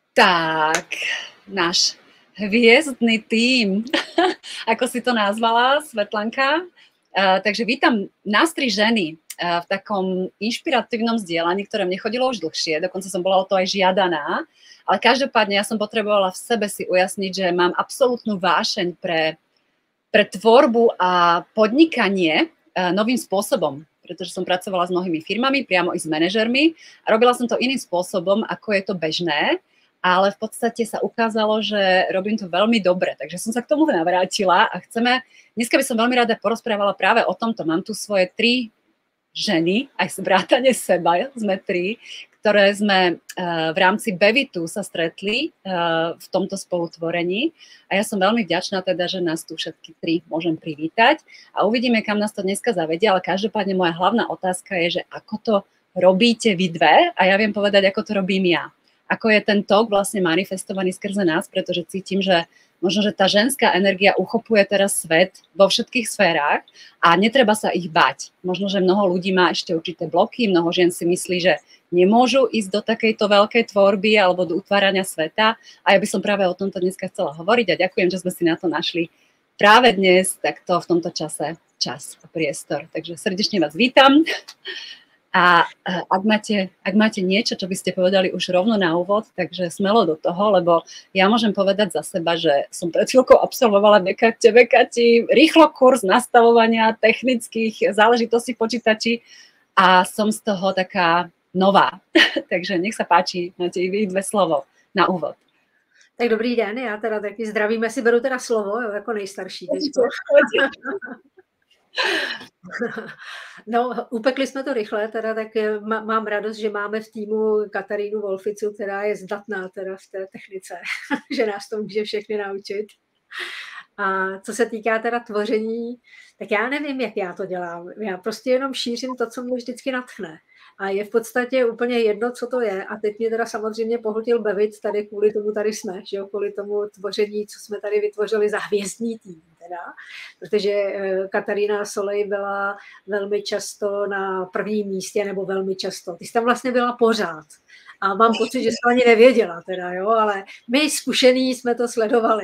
Tak, náš hviezdny tím, ako si to nazvala, Svetlanka. Takže vítam nás 3 ženy v takom inšpiratívnom zdieľaní, ktoré mne chodilo už dlhšie, dokonca som bola o to aj žiadaná, ale každopádne ja som potrebovala v sebe si ujasniť, že mám absolútnu vášeň pre tvorbu a podnikanie novým spôsobom, pretože som pracovala s mnohými firmami, priamo i s manažermi a robila som to iným spôsobom, ako je to bežné, ale v podstate sa ukázalo, že robím to veľmi dobre, takže som sa k tomu navrátila a dneska by som veľmi rada porozprávala práve o tomto. Mám tu svoje 3 ženy, aj vrátane seba, sme 3, ktoré sme v rámci Bevitu sa stretli v tomto spolutvorení a ja som veľmi vďačná teda, že nás tu všetky 3 môžem privítať a uvidíme, kam nás to dneska zavedie, ale každopádne moja hlavná otázka je, že ako to robíte vy dve a ja viem povedať, ako to robím ja. Ako je ten tok vlastne manifestovaný skrze nás, pretože cítim, že možno, že tá ženská energia uchopuje teraz svet vo všetkých sférach a netreba sa ich bať. Možno, že mnoho ľudí má ešte určité bloky, mnoho žien si myslí, že nemôžu ísť do takejto veľkej tvorby alebo do utvárania sveta a ja by som práve o tomto dneska chcela hovoriť a ďakujem, že sme si na to našli práve dnes takto v tomto čase čas a priestor. Takže srdečne vás vítam. A ak máte niečo, čo by ste povedali už rovno na úvod, takže smelo do toho, lebo ja môžem povedať za seba, že som pred chvíľkou absolvovala BKT rýchlo kurz nastavovania technických záležitostí v počítači a som z toho taká nová. Takže nech sa páči, máte vy 2 slovo na úvod. Tak dobrý den, já teda taky zdravím, já si beru teda slovo, jo, jako nejstarší teďko. No, upekli jsme to rychle, teda tak mám radost, že máme v týmu Katarínu Wolficu, která je zdatná teda v té technice, že nás to může všechny naučit. A co se týká teda tvoření, tak já nevím, jak já to dělám. Já prostě jenom šířím to, co mě vždycky natchne. A je v podstatě úplně jedno, co to je. A teď mě teda samozřejmě pohltil Bevit, tady kvůli tomu tady jsme, že jo? Kvůli tomu tvoření, co jsme tady vytvořili za hvězdný tým. Teda. Protože Katarína Solej byla velmi často na prvním místě, nebo velmi často. Ty jsi tam vlastně byla pořád. A mám pocit, že jsi to ani nevěděla, teda, jo? Ale my zkušení jsme to sledovali,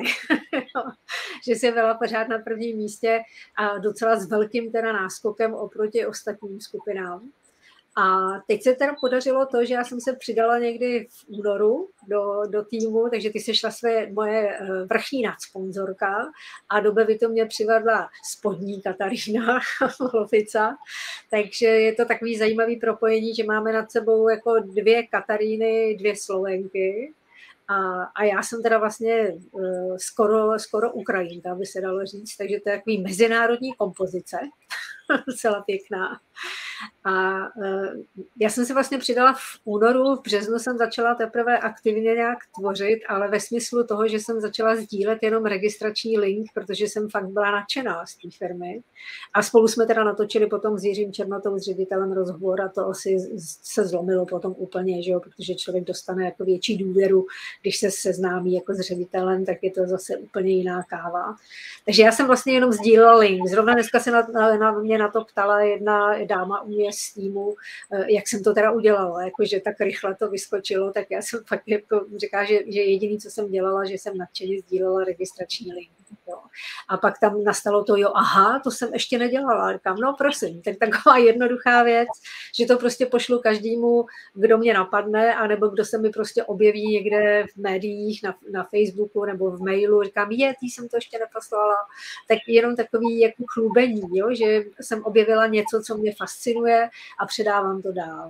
že jsi byla pořád na prvním místě a docela s velkým teda náskokem oproti ostatním skupinám. A teď se teda podařilo to, že já jsem se přidala někdy v únoru do týmu, takže ty sešla moje vrchní nadsponzorka a do Bevitu mě přivedla spodní Katarína Wolfica, takže je to takový zajímavý propojení, že máme nad sebou jako 2 Kataríny, 2 Slovenky a já jsem teda vlastně skoro Ukrajinka, by se dalo říct, takže to je takový mezinárodní kompozice, docela pěkná. A já jsem se vlastně přidala v únoru, v březnu jsem začala teprve aktivně nějak tvořit, ale ve smyslu toho, že jsem začala sdílet jenom registrační link, protože jsem fakt byla nadšená z té firmy. A spolu jsme teda natočili potom s Jiřím Černotou, s ředitelem, rozhovor a to asi se zlomilo potom úplně, že jo, protože člověk dostane jako větší důvěru, když se seznámí jako s ředitelem, tak je to zase úplně jiná káva. Takže já jsem vlastně jenom sdílela link. Zrovna dneska se mě na to ptala jedna dáma u mě z týmu, jak jsem to teda udělala, jakože tak rychle to vyskočilo, tak já jsem fakt jako říkala, že jediný, co jsem dělala, že jsem nadšeně sdílela registrační link. Jo. A pak tam nastalo to, aha, to jsem ještě nedělala. Říkám, no prosím, tak taková jednoduchá věc, že to prostě pošlu každému, kdo mě napadne, anebo kdo se mi prostě objeví někde v médiích, na Facebooku nebo v mailu, říkám, ty jsem to ještě neposlala. Tak jenom takový jako chlubení, jo, že jsem objevila něco, co mě fascinuje a předávám to dál.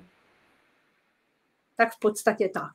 Tak v podstatě tak.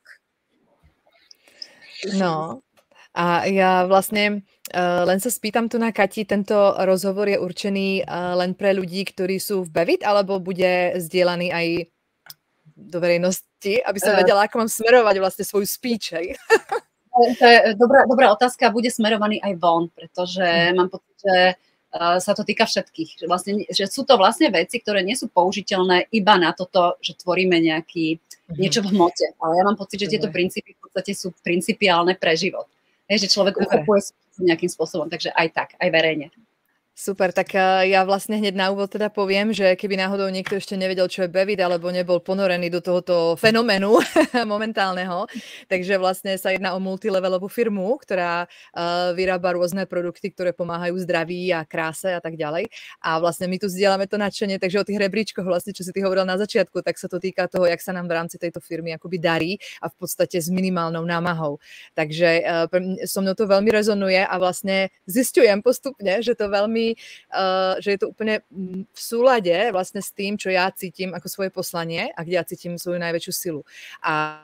No, a ja vlastne len sa spýtam tu na Kati, tento rozhovor je určený len pre ľudí, ktorí sú v Bevit, alebo bude zdieľaný aj do verejnosti, aby som vedela, ako mám smerovať vlastne svoju speech. To je dobrá otázka, bude smerovaný aj von, pretože mám pocit, že sa to týka všetkých. Že sú to vlastne veci, ktoré nie sú použiteľné iba na toto, že tvoríme niečo v hmote. Ale ja mám pocit, že tieto princípy v podstate sú principiálne pre život. Že človek uchopuje nejakým spôsobom, takže aj tak, aj verejne. Super, tak ja vlastne hneď na úvod teda poviem, že keby náhodou niekto ešte nevedel, čo je Bevit, alebo nebol ponorený do tohoto fenoménu momentálneho, takže vlastne sa jedná o multilevelovú firmu, ktorá vyrába rôzne produkty, ktoré pomáhajú zdraví a kráse a tak ďalej. A vlastne my tu zdieľame to nadšenie, takže o tých rebríčkoch vlastne, čo si ty hovoril na začiatku, tak sa to týka toho, jak sa nám v rámci tejto firmy akoby darí a v podstate s minimálnou námahou. Takže so mnou to veľmi rezonuje a vlastne zisťujem postupne, že to veľmi že je to úplne v súlade vlastne s tým, čo ja cítim ako svoje poslanie a kde ja cítim svoju najväčšiu silu. A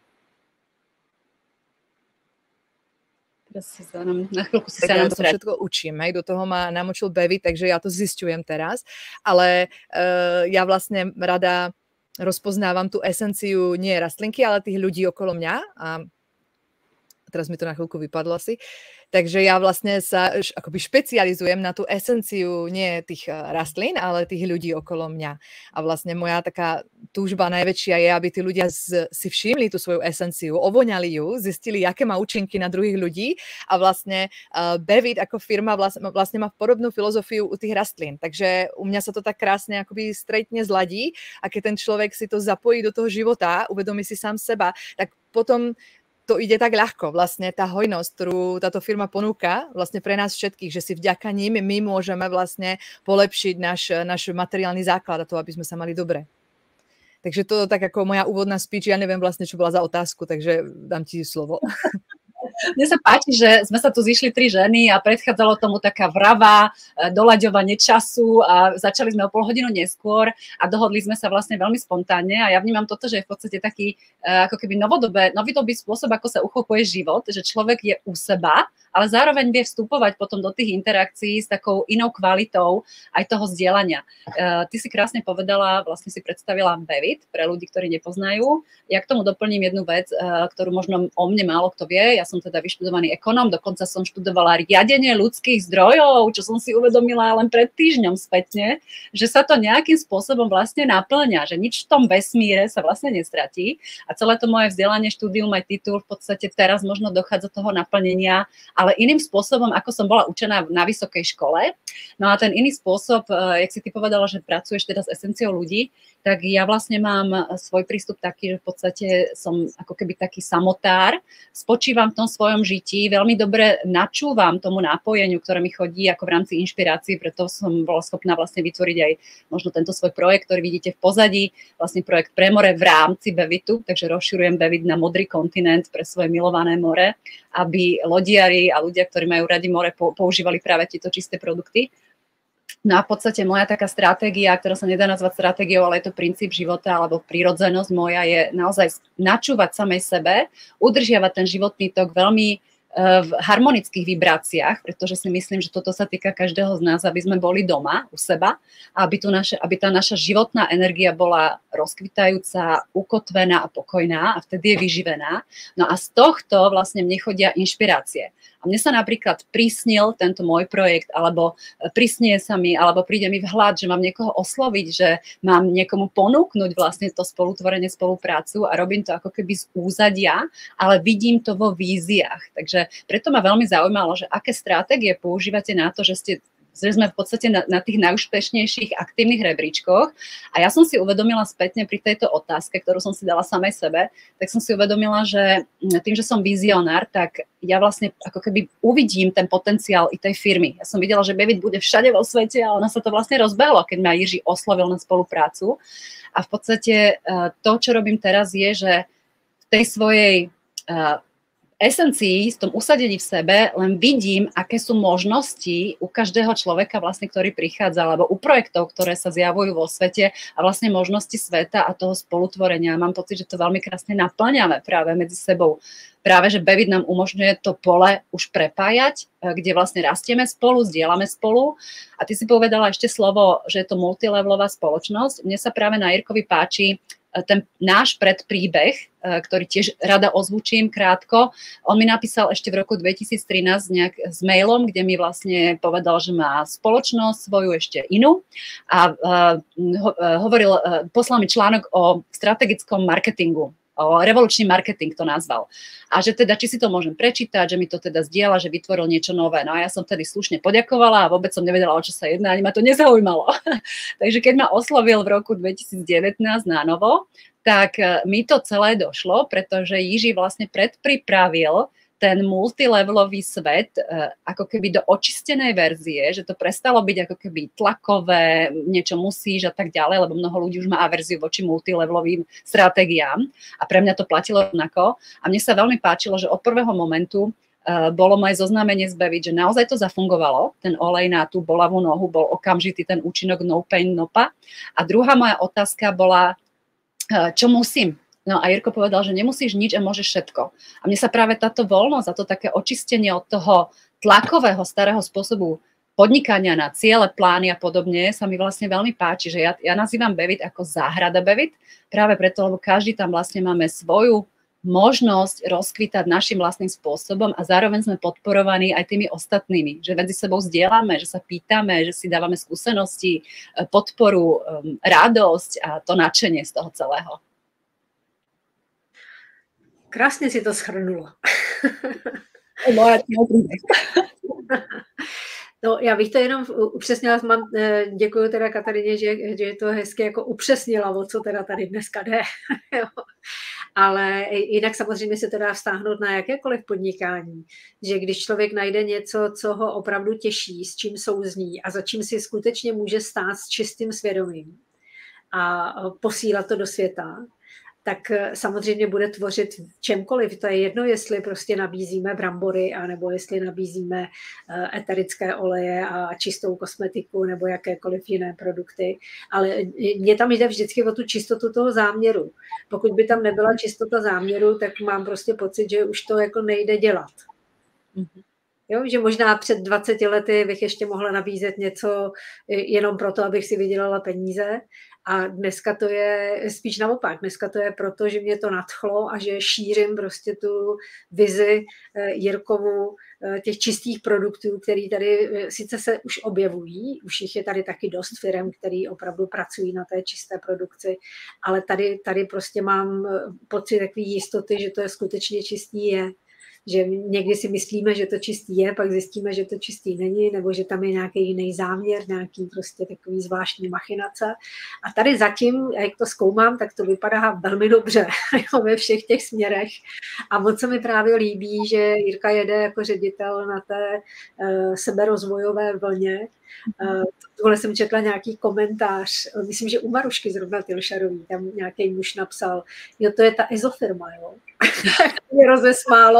na chvíľku si sa nám to všetko učím, hej, do toho ma namočil Bevit, takže ja to zisťujem teraz, ale ja vlastne rada rozpoznávam tú esenciu nie rastlinky, ale tých ľudí okolo mňa a teraz mi to na chvíľku vypadlo asi. Takže ja vlastne sa akoby špecializujem na tú esenciu nie tých rastlín, ale tých ľudí okolo mňa. A vlastne moja taká túžba najväčšia je, aby tí ľudia si všimli tú svoju esenciu, ovoňali ju, zistili, aké má účinky na druhých ľudí a vlastne Bevit ako firma vlastne má podobnú filozofiu u tých rastlín. Takže u mňa sa to tak krásne akoby straightne zladí a keď ten človek si to zapojí do toho života, uvedomí si sám seba, tak potom to ide tak ľahko, vlastne tá hojnosť, ktorú táto firma ponúka vlastne pre nás všetkých, že si vďaka ním my môžeme vlastne polepšiť náš materiálny základ a to, aby sme sa mali dobre. Takže to tak ako moja úvodná speech, ja neviem vlastne, čo bola za otázku, takže dám ti slovo. Mne sa páči, že sme sa tu zišli 3 ženy a predchádzalo tomu taká vrava, doľaďovanie času a začali sme o pol hodinu neskôr a dohodli sme sa vlastne veľmi spontánne a ja vnímam toto, že je v podstate taký ako keby novodobý spôsob, ako sa uchopuje život, že človek je u seba, ale zároveň vie vstupovať potom do tých interakcií s takou inou kvalitou aj toho zdieľania. Ty si krásne povedala, vlastne si predstavila Bevit pre ľudí, ktorí nepoznajú. Ja k tomu doplním jednu vec, ktorú možno o mne málo kto vie. Ja som teda vyštudovaný ekonóm, dokonca som študovala riadenie ľudských zdrojov, čo som si uvedomila len pred týždňom spätne, že sa to nejakým spôsobom vlastne naplňa, že nič v tom vesmíre sa vlastne nestratí a celé to moje vzdelanie, štúdium aj titul v podstate teraz možno dochádza do toho naplnenia, ale iným spôsobom, ako som bola učená na vysokej škole. No a ten iný spôsob, jak si ty povedala, že pracuješ teda s esenciou ľudí, tak ja vlastne mám svoj prístup taký, že v podstate som ako keby taký samotár, spočívam v tom svojom žití, veľmi dobre načúvam tomu nápojeniu, ktoré mi chodí ako v rámci inšpirácií, preto som bola schopná vlastne vytvoriť aj možno tento svoj projekt, ktorý vidíte v pozadí, vlastne projekt pre more v rámci Bevitu, takže rozširujem Bevit na modrý kontinent pre svoje milované more, aby lodiari a ľudia, ktorí majú radi more, používali práve tieto čisté produkty. No a v podstate moja taká stratégia, ktorá sa nedá nazvať stratégiou, ale je to princíp života alebo prírodzenosť moja, je naozaj načúvať samej sebe, udržiavať ten životný tok veľmi v harmonických vibráciách, pretože si myslím, že toto sa týka každého z nás, aby sme boli doma u seba a aby tá naša životná energia bola rozkvitajúca, ukotvená a pokojná a vtedy je vyživená. No a z tohto vlastne mne chodia inšpirácie. A mne sa napríklad prisnil tento môj projekt, alebo prisnie sa mi, alebo príde mi vhľad, že mám niekoho osloviť, že mám niekomu ponúknuť vlastne to spolutvorenie, spoluprácu a robím to ako keby z úzadia, ale vidím to vo víziách. Takže preto ma veľmi zaujímalo, že aké stratégie používate na to, že sme v podstate na tých najúspešnejších aktívnych rebríčkoch. A ja som si uvedomila spätne pri tejto otázke, ktorú som si dala samej sebe, tak som si uvedomila, že tým, že som vizionár, tak ja vlastne ako keby uvidím ten potenciál i tej firmy. Ja som videla, že Bevit bude všade vo svete a ona sa to vlastne rozbehlo, keď ma Jiří oslovil na spoluprácu. A v podstate to, čo robím teraz, je, že v tej svojej esencii, v tom usadení v sebe, len vidím, aké sú možnosti u každého človeka, vlastne, ktorý prichádza, alebo u projektov, ktoré sa zjavujú vo svete a vlastne možnosti sveta a toho spolutvorenia. Mám pocit, že to veľmi krásne naplňame práve medzi sebou. Práve, že Bevit nám umožňuje to pole už prepájať, kde vlastne rastieme spolu, zdieľame spolu. A ty si povedala ešte slovo, že je to multilevelová spoločnosť. Mne sa práve na Jirkovi páči ten náš predpríbeh, ktorý tiež rada ozvučím krátko. On mi napísal ešte v roku 2013 s mailom, kde mi vlastne povedal, že má spoločnosť svoju ešte inú a poslal mi článok o strategickom marketingu. revolučný marketing to nazval. A že teda, či si to môžem prečítať, že mi to teda zdieľa, že vytvoril niečo nové. No a ja som vtedy slušne poďakovala a vôbec som nevedela, o čo sa jedná, ani ma to nezaujímalo. Takže keď ma oslovil v roku 2019 na novo, tak mi to celé došlo, pretože Jiří vlastne predpripravil ten multilevelový svet ako keby do očistenej verzie, že to prestalo byť ako keby tlakové, niečo musíš a tak ďalej, lebo mnoho ľudí už má averziu voči multilevelovým stratégiám a pre mňa to platilo rovnako. A mne sa veľmi páčilo, že od prvého momentu bolo moje zoznámenie s Bevit, že naozaj to zafungovalo, ten olej na tú bolavú nohu bol okamžitý ten účinok no pain, no pa. A druhá moja otázka bola, čo musím? No a Jirko povedal, že nemusíš nič a môžeš všetko. A mne sa práve táto voľnosť a to také očistenie od toho tlakového starého spôsobu podnikania na ciele, plány a podobne sa mi vlastne veľmi páči, že ja nazývam Bevit ako záhrada Bevit, práve preto, lebo každý tam vlastne máme svoju možnosť rozkvitať našim vlastným spôsobom a zároveň sme podporovaní aj tými ostatnými, že medzi sebou zdieľame, že sa pýtame, že si dávame skúsenosti, podporu, radosť a to nadšenie z toho celého. Krásně si to shrnula. No, já bych to jenom upřesnila, děkuji teda Katarině, že to hezky jako upřesnila, o co teda tady dneska jde. Ale jinak samozřejmě se to dá vztáhnout na jakékoliv podnikání, že když člověk najde něco, co ho opravdu těší, s čím souzní a za čím si skutečně může stát s čistým svědomím a posílat to do světa, tak samozřejmě bude tvořit čemkoliv. To je jedno, jestli prostě nabízíme brambory, anebo jestli nabízíme eterické oleje a čistou kosmetiku nebo jakékoliv jiné produkty. Ale mně tam jde vždycky o tu čistotu toho záměru. Pokud by tam nebyla čistota záměru, tak mám prostě pocit, že už to jako nejde dělat. Jo, že možná před 20 lety bych ještě mohla nabízet něco jenom proto, abych si vydělala peníze. A dneska to je spíš naopak. Dneska to je proto, že mě to nadchlo a že šířím prostě tu vizi Jirkovu těch čistých produktů, které tady sice se už objevují, už jich je tady taky dost firem, který opravdu pracují na té čisté produkci, ale tady prostě mám pocit takové jistoty, že to je skutečně čistý je. Že někdy si myslíme, že to čistý je, pak zjistíme, že to čistý není, nebo že tam je nějaký jiný záměr, nějaký prostě takový zvláštní machinace. A tady zatím, jak to zkoumám, tak to vypadá velmi dobře ve všech těch směrech. A moc se mi právě líbí, že Jirka jede jako ředitel na té seberozvojové vlně. Tohle jsem četla nějaký komentář, myslím, že u Marušky zrovna Tilšarový, tam nějaký muž napsal, jo, to je ta ezofirma, jo. Mě rozesmálo.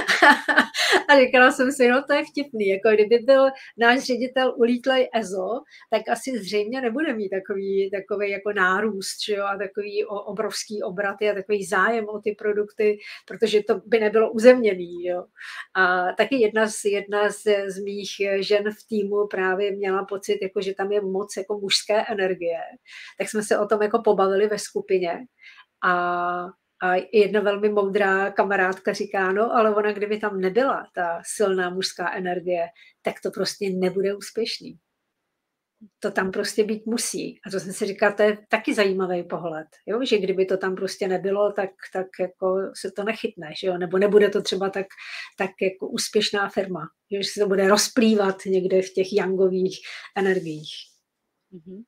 A říkala jsem si, no to je vtipný, jako kdyby byl náš ředitel ulítlej EZO, tak asi zřejmě nebude mít takový jako nárůst, že jo, a takový obrovský obraty a takový zájem o ty produkty, protože to by nebylo uzemněný, jo. A taky jedna z mých žen v týmu právě měla pocit, jako, že tam je moc jako mužské energie. Tak jsme se o tom jako pobavili ve skupině a jedna velmi moudrá kamarádka říká, no, ale ona, kdyby tam nebyla ta silná mužská energie, tak to prostě nebude úspěšný. To tam prostě být musí. A to jsem si říkala, to je taky zajímavý pohled, jo? Že kdyby to tam prostě nebylo, tak jako se to nechytne, že jo? Nebo nebude to třeba tak jako úspěšná firma, že se to bude rozplývat někde v těch yangových energiích. Mm-hmm.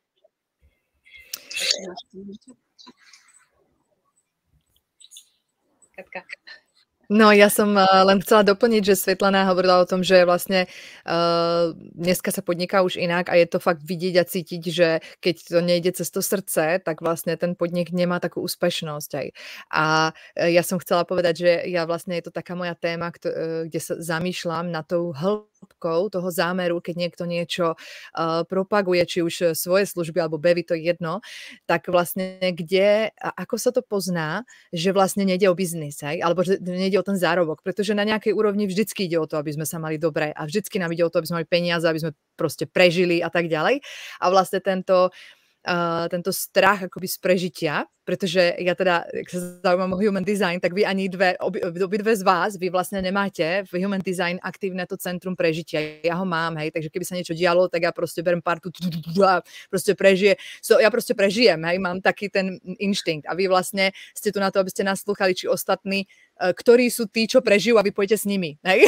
Katka. No ja som len chcela doplniť, že Svetlana hovorila o tom, že vlastne dneska sa podniká už inak a je to fakt vidieť a cítiť, že keď to nejde cez to srdce, tak vlastne ten podnik nemá takú úspešnosť aj. A ja som chcela povedať, že ja vlastne je to taká moja téma, kde sa zamýšľam na tou hĺbkou toho zámeru, keď niekto niečo propaguje, či už svoje služby alebo Bevit, to je jedno, tak vlastne kde a ako sa to pozná, že vlastne nejde o biznis, alebo že nejde o ten zárobok, pretože na nejakej úrovni vždycky ide o to, aby sme sa mali dobre a vždycky nám ide o to, aby sme mali peniaze, aby sme proste prežili a tak ďalej. A vlastne tento tento strach akoby z prežitia, pretože ja teda, jak sa zaujímam o human design, tak vy ani obidve z vás, vy vlastne nemáte v human design aktívne to centrum prežitia. Ja ho mám, hej, takže keby sa niečo dialo, tak ja proste berem partu a proste ja proste prežijem, hej, mám taký ten inštinkt a vy vlastne ste tu na to, aby ste naslúchali, či ostatní, ktorí sú tí, čo prežijú a vy pôjdete s nimi, hej.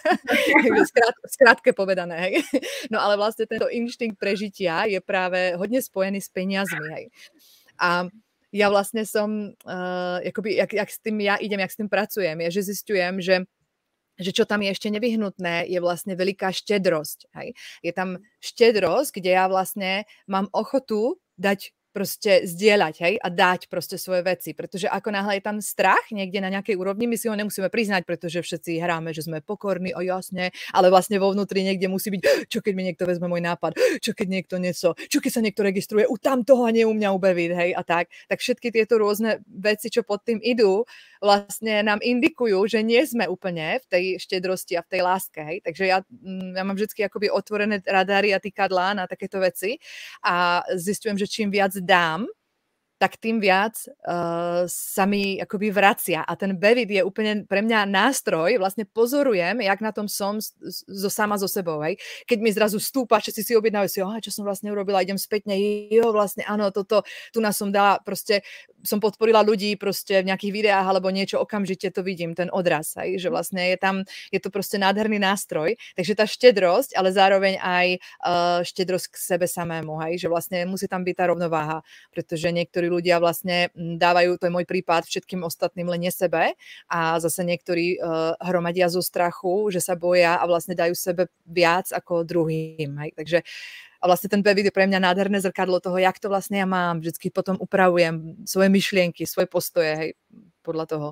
Skrátke povedané, hej. No ale vlastne tento inštinkt prežitia je práve hodne spojený s peniazmi, hej. A ja vlastne som, akoby, jak s tým ja idem, jak s tým pracujem, je, že zistujem, že čo tam je ešte nevyhnutné, je vlastne veľká štedrosť. Hej. Je tam štedrosť, kde ja vlastne mám ochotu dať proste zdieľať, hej, a dať proste svoje veci, pretože ako náhle je tam strach niekde na nejakej úrovni, my si ho nemusíme priznať, pretože všetci hráme, že sme pokorní, jasne, ale vlastne vo vnútri niekde musí byť, čo keď mi niekto vezme môj nápad, čo keď niekto niečo, čo keď sa niekto registruje u tamtoho a nie u mňa ubeviť, hej, a tak všetky tieto rôzne veci, čo pod tým idú, vlastne nám indikujú, že nie sme úplne v tej štedrosti a v tej láske, hej, takže ja mám vždycky akoby otvorené radary a tykadlá na takéto veci a zistujem, že čím viac dám, tak tým viac sa mi akoby vracia. A ten Bevit je úplne pre mňa nástroj, vlastne pozorujem, jak na tom som sama so sebou. Hej. Keď mi zrazu stúpa, že si objednávajú si, čo som vlastne urobila, idem spätne, vlastne áno, toto, tu nás som dala, proste som podporila ľudí proste v nejakých videách alebo niečo, okamžite to vidím, ten odraz, hej, že vlastne je to proste nádherný nástroj. Takže tá štedrosť, ale zároveň aj štedrosť k sebe samému, hej, že vlastne musí tam byť tá rovnováha, pretože niektorí ľudia vlastne dávajú, to je môj prípad, všetkým ostatným, len nie sebe a zase niektorí hromadia zo strachu, že sa boja a vlastne dajú sebe viac ako druhým. Hej. Takže a vlastne ten Bevit je pre mňa nádherné zrkadlo toho, jak to vlastne ja mám. Vždycky potom upravujem svoje myšlienky, svoje postoje, hej, podľa toho.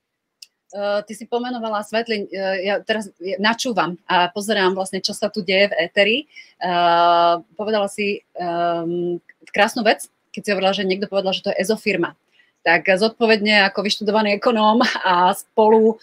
Ty si pomenovala svetlín, ja teraz načúvam a pozerám vlastne, čo sa tu deje v éteri. Povedala si krásnu vec, keď si hovorila, že niekto povedal, že to je ezofirma. Tak zodpovedne ako vyštudovaný ekonóm a spolu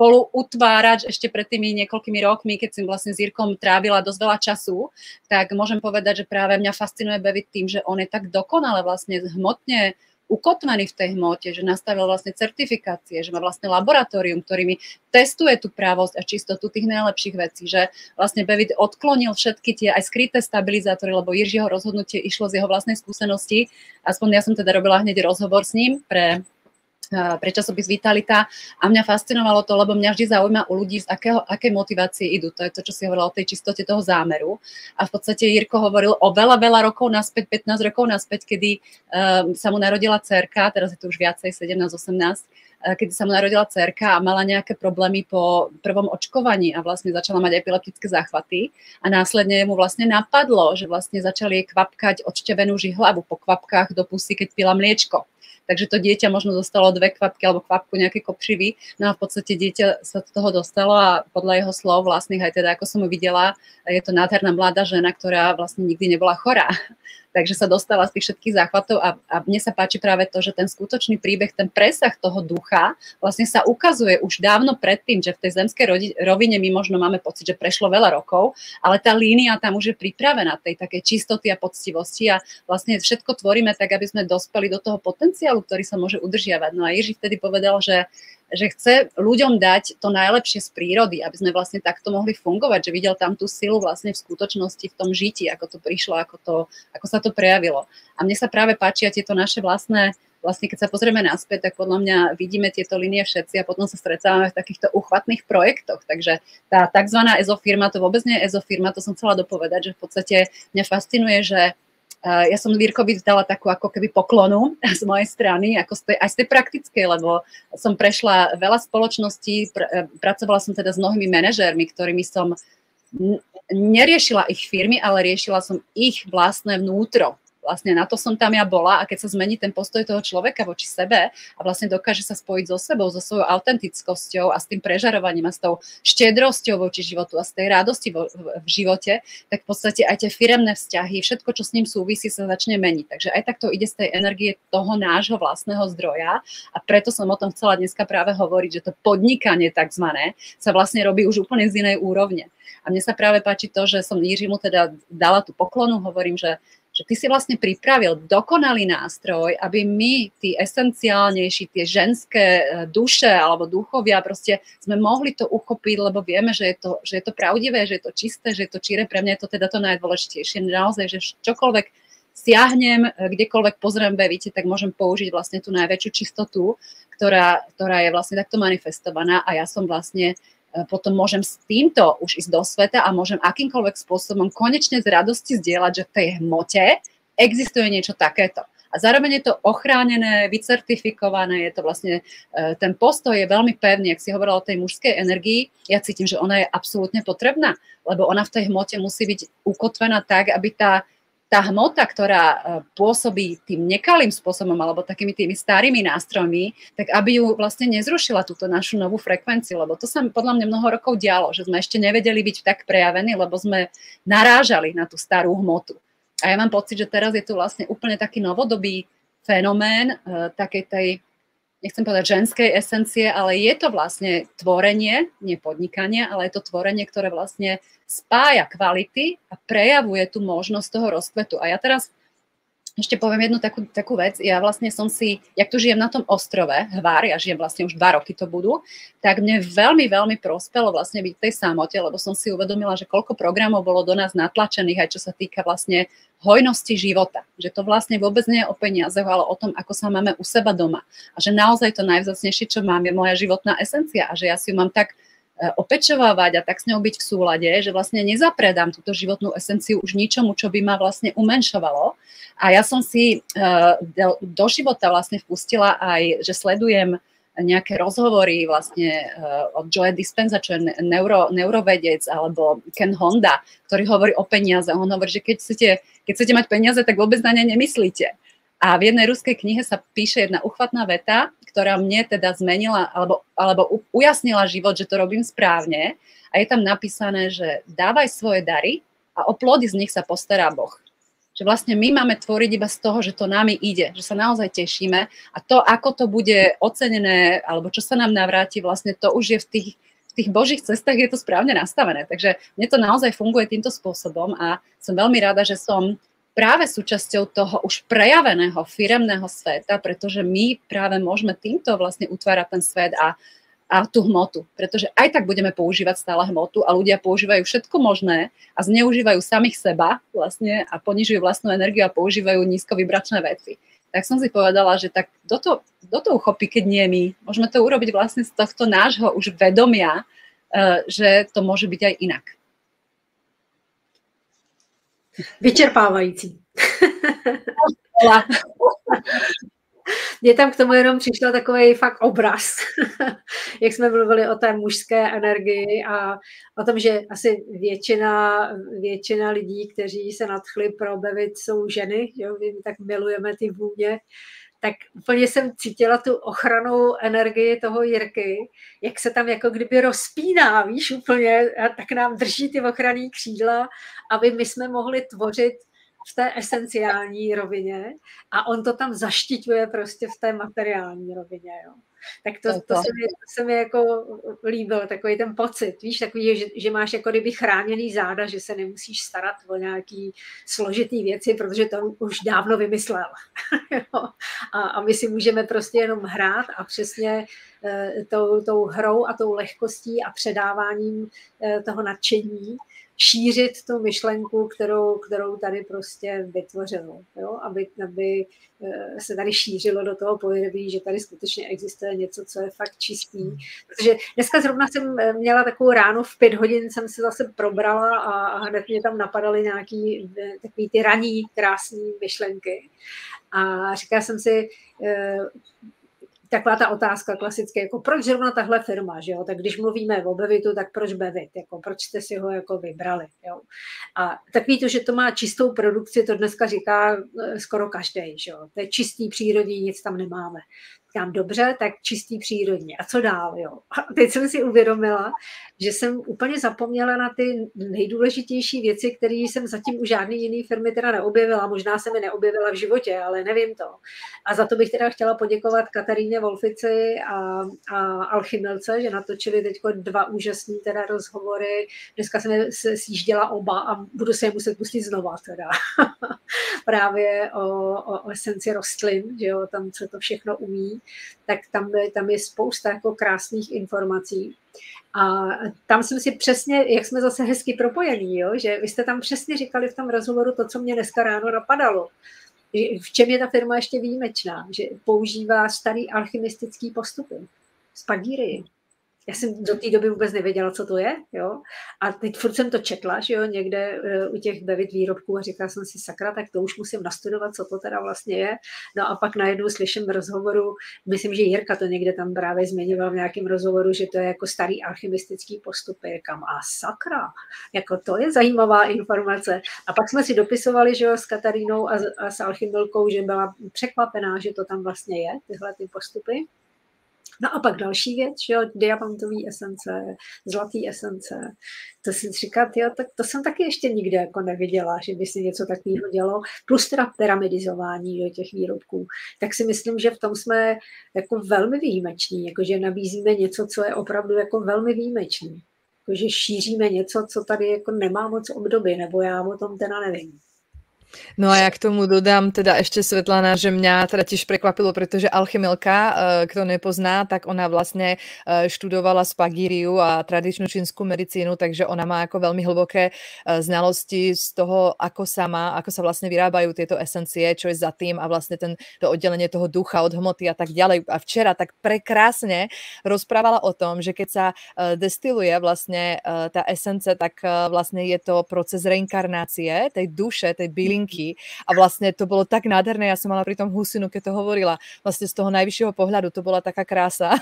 utvárač ešte pred tými niekoľkými rokmi, keď som vlastne s Jirkom trávila dosť veľa času, tak môžem povedať, že práve mňa fascinuje Bevit tým, že on je tak dokonale vlastne hmotne ukotvený v tej hmote, že nastavil vlastne certifikácie, že má vlastne laboratórium, ktorými testuje tú právosť a čistotu tých najlepších vecí, že vlastne Bevit odklonil všetky tie aj skryté stabilizátory, lebo Jiřího rozhodnutie išlo z jeho vlastnej skúsenosti, aspoň ja som teda robila hneď rozhovor s ním pre časopis Vitalita a mňa fascinovalo to, lebo mňa vždy zaujíma u ľudí, z akej motivácie idú. To je to, čo si hovorila o tej čistote toho zámeru. A v podstate Jirko hovoril o veľa rokov naspäť, 15 rokov naspäť, kedy sa mu narodila dcerka, teraz je to už viacej, 17-18, kedy sa mu narodila dcerka a mala nejaké problémy po prvom očkovaní a vlastne začala mať epileptické záchvaty a následne mu vlastne napadlo, že vlastne začali jej kvapkať odštevenú žihlavu po kvapkách do pusy, keď pila mliečko. Takže to dieťa možno dostalo 2 kvapky alebo kvapku nejaké kopřivy. No a v podstate dieťa sa z toho dostalo a podľa jeho slov vlastných, aj teda ako som ho videla, je to nádherná mladá žena, ktorá vlastne nikdy nebola chorá. Takže sa dostala z tých všetkých záchvatov a mne sa páči práve to, že ten skutočný príbeh, ten presah toho ducha vlastne sa ukazuje už dávno predtým, že v tej zemskej rovine my možno máme pocit, že prešlo veľa rokov, ale tá línia tam už je pripravená tej takej čistoty a poctivosti a vlastne všetko tvoríme tak, aby sme dospeli do toho potenciálu, ktorý sa môže udržiavať. No a Jiří vtedy povedal, že chce ľuďom dať to najlepšie z prírody, aby sme vlastne takto mohli fungovať, že videl tam tú silu vlastne v skutočnosti, v tom žití, ako to prišlo, ako sa to prejavilo. A mne sa práve páčia tieto naše vlastne keď sa pozrieme naspäť, tak podľa mňa vidíme tieto línie všetci a potom sa stretávame v takýchto uchvatných projektoch. Takže tá takzvaná ezofirma, to vôbec nie je ezofirma, to som chcela dopovedať, že v podstate mňa fascinuje, že ja som Jirkovi dala takú ako keby poklonu z mojej strany, aj z tej praktickej, lebo som prešla veľa spoločností, pracovala som teda s mnohými manažérmi, ktorými som neriešila ich firmy, ale riešila som ich vlastné vnútro. Vlastne na to som tam ja bola a keď sa zmení ten postoj toho človeka voči sebe a vlastne dokáže sa spojiť so sebou, so svojou autentickosťou a s tým prežarovaním a s tou štedrosťou voči životu a z tej radosti v živote, tak v podstate aj tie firemné vzťahy, všetko, čo s ním súvisí, sa začne meniť. Takže aj tak to ide z tej energie toho nášho vlastného zdroja a preto som o tom chcela dneska práve hovoriť, že to podnikanie takzvané sa vlastne robí už úplne z inej úrovne. A mne sa práve páči to, že som Jiřímu teda dala tú poklonu, hovorím, že že ty si vlastne pripravil dokonalý nástroj, aby my, tí esenciálnejší, tie ženské duše alebo duchovia, proste sme mohli to uchopiť, lebo vieme, že je to pravdivé, že je to čisté, že je to číre. Pre mňa je to teda to najdôležitejšie. Naozaj, že čokoľvek siahnem, kdekoľvek pozriem Bevite, tak môžem použiť vlastne tú najväčšiu čistotu, ktorá je vlastne takto manifestovaná a ja som vlastne potom môžem s týmto už ísť do sveta a môžem akýmkoľvek spôsobom konečne z radosti zdieľať, že v tej hmote existuje niečo takéto. A zároveň je to ochránené, vycertifikované, je to vlastne, ten postoj je veľmi pevný, ak si hovorila o tej mužskej energii, ja cítim, že ona je absolútne potrebná, lebo ona v tej hmote musí byť ukotvená tak, aby tá hmota, ktorá pôsobí tým nekalým spôsobom alebo takými tými starými nástrojmi, tak aby ju vlastne nezrušila túto našu novú frekvenciu, lebo to sa podľa mňa mnoho rokov dialo, že sme ešte nevedeli byť tak prejavení, lebo sme narážali na tú starú hmotu. A ja mám pocit, že teraz je tu vlastne úplne taký novodobý fenomén takej tej, nechcem povedať ženskej esencie, ale je to vlastne tvorenie, nie podnikanie, ale je to tvorenie, ktoré vlastne spája kvality a prejavuje tú možnosť toho rozkvetu. A ja teraz ešte poviem jednu takú vec. Ja vlastne som si, jak tu žijem na tom ostrove Hvar, ja žijem vlastne už 2 roky to budú, tak mne veľmi, veľmi prospelo vlastne byť v tej samote, lebo som si uvedomila, že koľko programov bolo do nás natlačených, aj čo sa týka vlastne hojnosti života. Že to vlastne vôbec nie je o peniazoch, ale o tom, ako sa máme u seba doma. A že naozaj to najvzácnejšie, čo mám, je moja životná esencia a že ja si ju mám tak opečovávať a tak s ňou byť v súlade, že vlastne nezapredám túto životnú esenciu už ničomu, čo by ma vlastne umenšovalo. A ja som si do života vlastne vpustila aj, že sledujem nejaké rozhovory vlastne od Joe Dispenza, čo je neurovedec, alebo Ken Honda, ktorý hovorí o peniaze. On hovorí, že keď chcete mať peniaze, tak vôbec na ne nemyslíte. A v jednej ruskej knihe sa píše jedna uchvatná veta, ktorá mne teda zmenila alebo ujasnila život, že to robím správne. A je tam napísané, že dávaj svoje dary a o plody z nich sa postará Boh. Že vlastne my máme tvoriť iba z toho, že to nami ide, že sa naozaj tešíme a to, ako to bude ocenené alebo čo sa nám navráti, vlastne to už je v tých Božích cestách je to správne nastavené. Takže mne to naozaj funguje týmto spôsobom a som veľmi rada, že som práve súčasťou toho už prejaveného firemného sveta, pretože my práve môžeme týmto vlastne utvárať ten svet a tú hmotu. Pretože aj tak budeme používať stále hmotu a ľudia používajú všetko možné a zneužívajú samých seba vlastne a ponižujú vlastnú energiu a používajú nízkovibračné veci. Tak som si povedala, že tak do toho uchopí, keď nie my. Môžeme to urobiť vlastne z tohto nášho už vedomia, že to môže byť aj inak. Vyčerpávající. Mně tam k tomu jenom přišel takový fakt obraz, jak jsme mluvili o té mužské energii a o tom, že asi většina lidí, kteří se nadchli pro Bevit, jsou ženy, jo? My tak milujeme ty vůně, tak úplně jsem cítila tu ochranou energii toho Jirky, jak se tam jako kdyby rozpíná, víš, úplně, a tak nám drží ty ochranný křídla, aby my jsme mohli tvořit v té esenciální rovině a on to tam zaštiťuje prostě v té materiální rovině. Jo. Tak to se mi jako líbil, takový ten pocit, víš, takový, že máš jako kdyby chráněný záda, že se nemusíš starat o nějaký složitý věci, protože to už dávno vymyslel. A my si můžeme prostě jenom hrát a přesně tou hrou a tou lehkostí a předáváním toho nadšení šířit tu myšlenku, kterou tady prostě vytvořilo, jo? Aby se tady šířilo do toho povědomí, že tady skutečně existuje něco, co je fakt čistý. Protože dneska zrovna jsem měla takovou ránu v 5 hodin, jsem se zase probrala a hned mě tam napadaly nějaký takový ty raní krásný myšlenky. A říkala jsem si, taková ta otázka klasicky, jako proč zrovna tahle firma, že jo? Tak když mluvíme o Bevitu, tak proč Bevit, jako proč jste si ho jako vybrali, jo? A takový to, že to má čistou produkci, to dneska říká skoro každý, že jo? To je čistý přírodní, nic tam nemáme. Říkám, dobře, tak čistý přírodně. A co dál, jo? A teď jsem si uvědomila, že jsem úplně zapomněla na ty nejdůležitější věci, které jsem zatím u žádné jiné firmy teda neobjevila. Možná se mi neobjevila v životě, ale nevím to. A za to bych teda chtěla poděkovat Kataríně Wolfici a Alchymilce, že natočili teď 2 úžasný teda rozhovory. Dneska jsem se sjížděla oba a budu se je muset pustit znova teda. Právě o esenci rostlin, že jo, tam se to všechno umí, tak tam je spousta jako krásných informací. A tam jsem si přesně, jak jsme zase hezky propojení, jo, že vy jste tam přesně říkali v tom rozhovoru to, co mě dneska ráno napadalo. V čem je ta firma ještě výjimečná? Že používá starý alchymistický postupy. Spagírii. Já jsem do té doby vůbec nevěděla, co to je, jo. A teď furt jsem to četla, že jo, někde u těch Bevit výrobků a říkala jsem si, sakra, tak to už musím nastudovat, co to teda vlastně je. No a pak najednou slyším v rozhovoru, myslím, že Jirka to někde tam právě zmiňoval v nějakém rozhovoru, že to je jako starý alchymistický postupy. Říkám, a sakra, jako to je zajímavá informace. A pak jsme si dopisovali, že jo, s Katarínou a s Alchymilkou, že byla překvapená, že to tam vlastně je, tyhle ty postupy. No a pak další věc, že jo, diamantový esence, zlatý esence. To si říkat, jo, tak to jsem taky ještě nikde jako neviděla, že by si něco takového dělalo. Plus teda pyramidizování do těch výrobků. Tak si myslím, že v tom jsme jako velmi výjimeční, jakože nabízíme něco, co je opravdu jako velmi výjimečný. Jakože šíříme něco, co tady jako nemá moc obdoby, nebo já o tom teda nevím. No a ja k tomu dodám teda ešte, Svetlana, že mňa teda tiež prekvapilo, pretože Alchymilka, kto nepozná, tak ona vlastne študovala spagíriu a tradičnú čínsku medicínu, takže ona má ako veľmi hlboké znalosti z toho, ako sa vlastne vyrábajú tieto esencie, čo je za tým a vlastne to oddelenie toho ducha od hmoty a tak ďalej. A včera tak prekrásne rozprávala o tom, že keď sa destiluje vlastne tá esence, tak vlastne je to proces reinkarnácie tej duše, tej bylinky. A vlastne to bolo tak nádherné, ja som mala pri tom husinu, keď to hovorila, vlastne z toho najvyššieho pohľadu, to bola taká krása.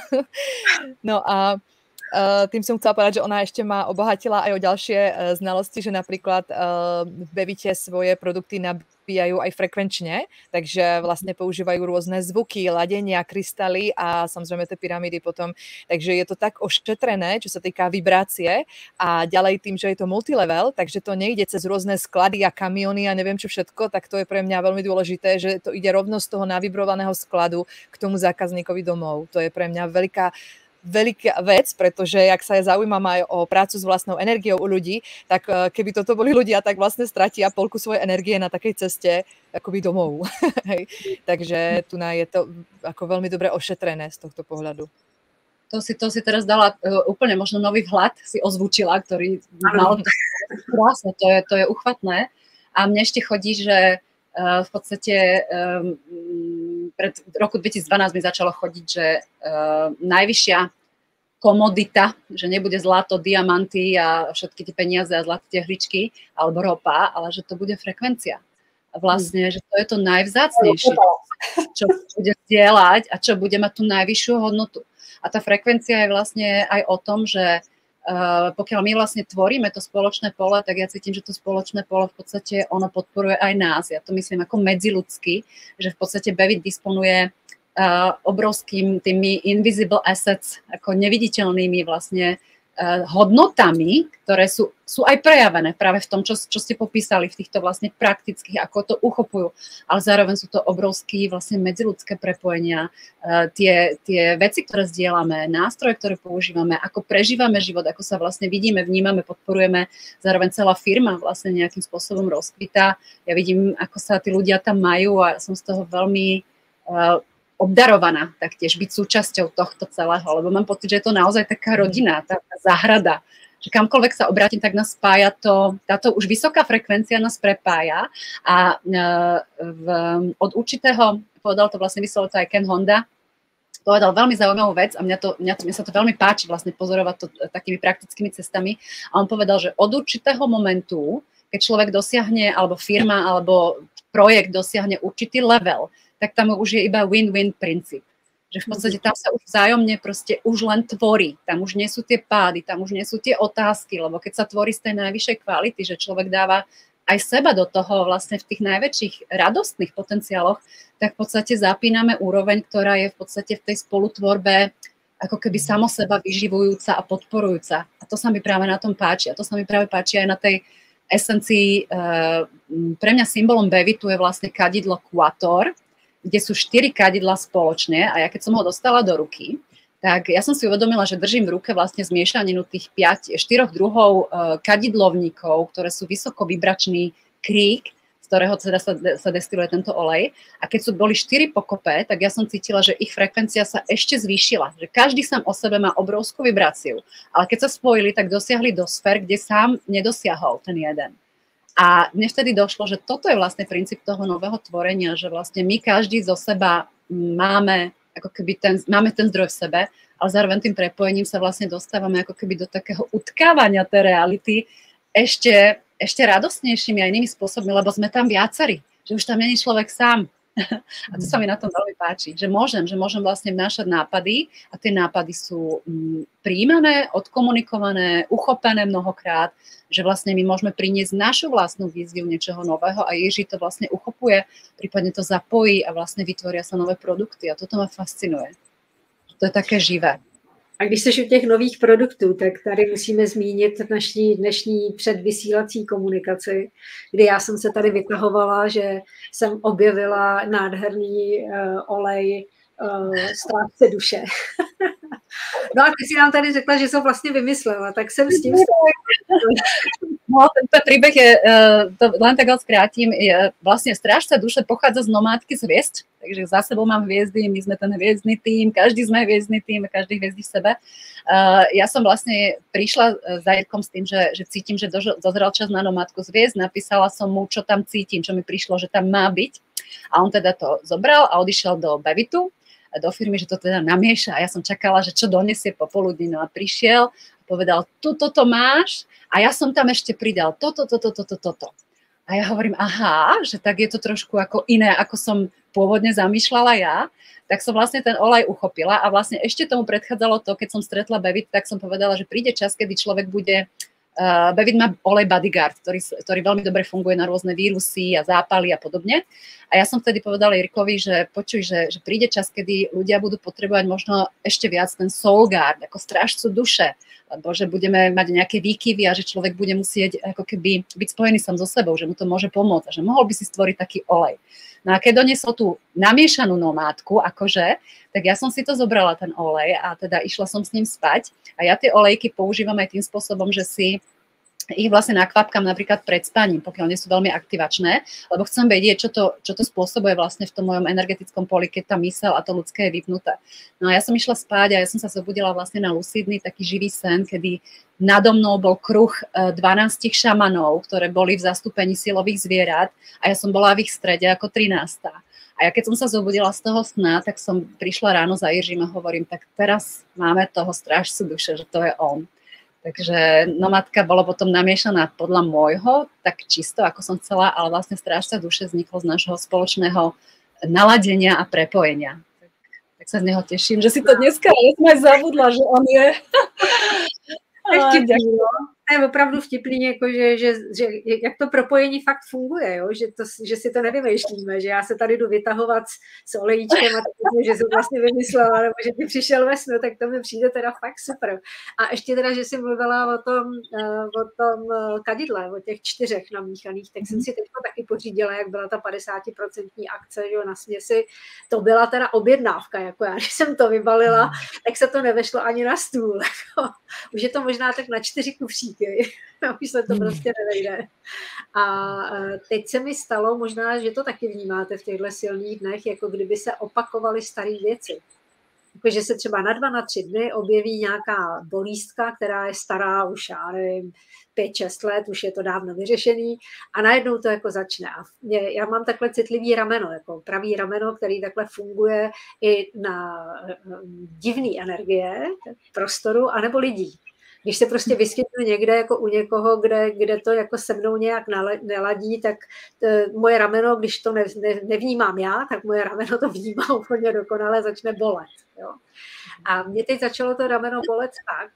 No a tým som chcela povedať, že ona ešte ma obohatila aj o ďalšie znalosti, že napríklad v Bevite svoje produkty nabíjajú aj frekvenčne, takže vlastne používajú rôzne zvuky, ladenia, krystaly a samozrejme tie pyramídy potom. Takže je to tak ošetrené, čo sa týka vibrácie a ďalej tým, že je to multilevel, takže to nejde cez rôzne sklady a kamiony a neviem čo všetko, tak to je pre mňa veľmi dôležité, že to ide rovno z toho navibrovaného skladu k tomu zákazníkovi domov. To je pre mňa veľká vec, pretože jak sa zaujímam aj o prácu s vlastnou energiou u ľudí, tak keby toto boli ľudia, tak vlastne stratia polku svojej energie na takej ceste akoby domov. Takže tu je to ako veľmi dobre ošetrené z tohto pohľadu. To si teraz dala úplne možno nový vhľad, si ozvučila, ktorý mal krásne, to je uchvatné. A mne ešte chodí, že v podstate pred roku 2012 mi začalo chodiť, že najvyššia komodita, že nebude zlato, diamanty a všetky tie peniaze a zlaté tehličky alebo ropa, ale že to bude frekvencia. A vlastne, že to je to najvzácnejšie, čo bude zdieľať a čo bude mať tú najvyššiu hodnotu. A tá frekvencia je vlastne aj o tom, že pokiaľ my vlastne tvoríme to spoločné pole, tak ja cítim, že to spoločné pole v podstate ono podporuje aj nás. Ja to myslím ako medziľudsky, že v podstate Bevit disponuje obrovským tými invisible assets, ako neviditeľnými vlastne hodnotami, ktoré sú aj prejavené práve v tom, čo ste popísali v týchto vlastne praktických, ako to uchopujú, ale zároveň sú to obrovské vlastne medziľudské prepojenia, tie veci, ktoré zdieľame, nástroje, ktoré používame, ako prežívame život, ako sa vlastne vidíme, vnímame, podporujeme, zároveň celá firma vlastne nejakým spôsobom rozkvitá. Ja vidím, ako sa tí ľudia tam majú a som z toho veľmi obdarovaná taktiež byť súčasťou tohto celého, lebo mám pocit, že je to naozaj taká rodina, tá záhrada, že kamkoľvek sa obrátim, tak nás spája táto už vysoká frekvencia nás prepája a od určitého, povedal to vlastne, vyslovil to aj Ken Honda, povedal veľmi zaujímavú vec a mne sa to veľmi páči vlastne pozorovať to takými praktickými cestami a on povedal, že od určitého momentu, keď človek dosiahne, alebo firma, alebo projekt dosiahne určitý level, tak tam už je iba win-win princíp. Že v podstate tam sa už vzájomne proste už len tvorí. Tam už nie sú tie pády, tam už nie sú tie otázky, lebo keď sa tvorí z tej najvyššej kvality, že človek dáva aj seba do toho vlastne v tých najväčších radostných potenciáloch, tak v podstate zapíname úroveň, ktorá je v podstate v tej spolutvorbe ako keby samo seba vyživujúca a podporujúca. A to sa mi práve na tom páči. A to sa mi práve páči aj na tej esencii. Pre mňa symbolom Bevitu je vlastne kadidlo Quator, kde sú 4 kadidla spoločne a ja keď som ho dostala do ruky, tak ja som si uvedomila, že držím v ruke vlastne zmiešaninu tých 4 druhov kadidlovníkov, ktoré sú vysoko vibračný krík, z ktorého teda sa destiluje tento olej. A keď boli 4 pokope, tak ja som cítila, že ich frekvencia sa ešte zvýšila. Že každý sám o sebe má obrovskú vibráciu. Ale keď sa spojili, tak dosiahli do sfér, kde sám nedosiahol ten jeden. A mne vtedy došlo, že toto je vlastne princíp toho nového tvorenia, že vlastne my každý zo seba máme ako keby máme ten zdroj v sebe, ale zároveň tým prepojením sa vlastne dostávame ako keby do takého utkávania tej reality ešte radostnejšími a inými spôsobmi, lebo sme tam viacerí, že už tam není človek sám. A to sa mi na tom veľmi páči, že môžem vlastne vnášať nápady a tie nápady sú prijímané, odkomunikované, uchopené mnohokrát, že vlastne my môžeme priniesť našu vlastnú víziu niečoho nového a Jiří to vlastne uchopuje, prípadne to zapojí a vlastne vytvoria sa nové produkty a toto ma fascinuje. To je také živé. A když jsi u těch nových produktů, tak tady musíme zmínit naší dnešní předvysílací komunikaci, kdy já jsem se tady vytahovala, že jsem objevila nádherný olej Strážce duše. No a ty si nám tady řekla, že jsem vlastně vymyslela, tak jsem s tím... No, tento príbeh je, to len tak ho skrátim, vlastne Strážca duše pochádza z nomádky z hviezd, takže za sebou mám hviezdy, my sme ten hviezdny tím, každý sme hviezdny tím, každý hviezdí v sebe. Ja som vlastne prišla za Jirkom s tým, že cítim, že dozrel čas na nomádku z hviezd, napísala som mu, čo tam cítim, čo mi prišlo, že tam má byť a on teda to zobral a odišiel do Bevitu, do firmy, že to teda namieša a ja som čakala, že čo donesie popoludní, no a prišiel a povedal, toto máš a ja som tam ešte pridal toto. A ja hovorím, aha, že tak je to trošku ako iné, ako som pôvodne zamýšľala ja, tak som vlastne ten olej uchopila a vlastne ešte tomu predchádzalo to, keď som stretla Bevit, tak som povedala, že príde čas, kedy človek bude... Bevit má olej Bodyguard, ktorý veľmi dobre funguje na rôzne vírusy a zápaly a podobne. A ja som vtedy povedala Jirkovi, že počuj, že príde čas, kedy ľudia budú potrebovať možno ešte viac ten Soul Guard, ako strážcu duše, lebo že budeme mať nejaké výkyvy a že človek bude musieť ako keby byť spojený sám so sebou, že mu to môže pomôcť a že mohol by si stvoriť taký olej. No a keď doniesol tú namiešanú nomádku, akože, tak ja som si to zobrala, ten olej, a teda išla som s ním spať. A ja tie olejky používam aj tým spôsobom, že si ich vlastne nakvapkám napríklad pred spaním, pokiaľ nie sú veľmi aktivačné, lebo chcem vedieť, čo to spôsobuje vlastne v tom mojom energetickom poli, keď tá myseľ a to ľudské je vypnuté. No a ja som išla spať a ja som sa zobudila vlastne na lucidný taký živý sen, kedy nado mnou bol kruh 12 šamanov, ktoré boli v zastúpení silových zvierat a ja som bola v ich strede ako 13. A ja keď som sa zobudila z toho sna, tak som prišla ráno za Jiřím a hovorím, tak teraz máme toho strážcu duše, že to je on. Takže nomádka bola potom namiešaná podľa môjho, tak čisto, ako som chcela, ale vlastne Strážca duše vzniklo z nášho spoločného naladenia a prepojenia. Tak sa z neho teším, že si to dneska aj zabudla, že on je. To je opravdu vtipný, jako že jak to propojení fakt funguje, jo? Že si to nevymýšlíme, že já se tady jdu vytahovat s olejíčkem a tak, že jsem vlastně vymyslela, nebo že ty přišel ve snu, tak to mi přijde teda fakt super. A ještě teda, že jsi mluvila o tom kadidle, o těch 4 namíchaných, tak jsem si teďko taky pořídila, jak byla ta 50% akce, že jo, na směsi. To byla teda objednávka, jako já, když jsem to vybalila, tak se to nevešlo ani na stůl. Už je to možná tak na 4 kufříky. Už se to prostě nevejde. A teď se mi stalo, možná, že to taky vnímáte v těchto silných dnech, jako kdyby se opakovaly staré věci. Jakože se třeba na 2, na 3 dny objeví nějaká bolístka, která je stará už, já nevím, 5-6 let, už je to dávno vyřešený a najednou to jako začne. A já mám takhle citlivý rameno, jako pravý rameno, který takhle funguje i na divné energie, prostoru, anebo lidí. Když se prostě vyskytnu někde jako u někoho, kde to jako se mnou nějak neladí, tak moje rameno, když to nevnímám já, tak moje rameno to vnímá úplně dokonale, začne bolet. Jo. A mě teď začalo to rameno bolet tak,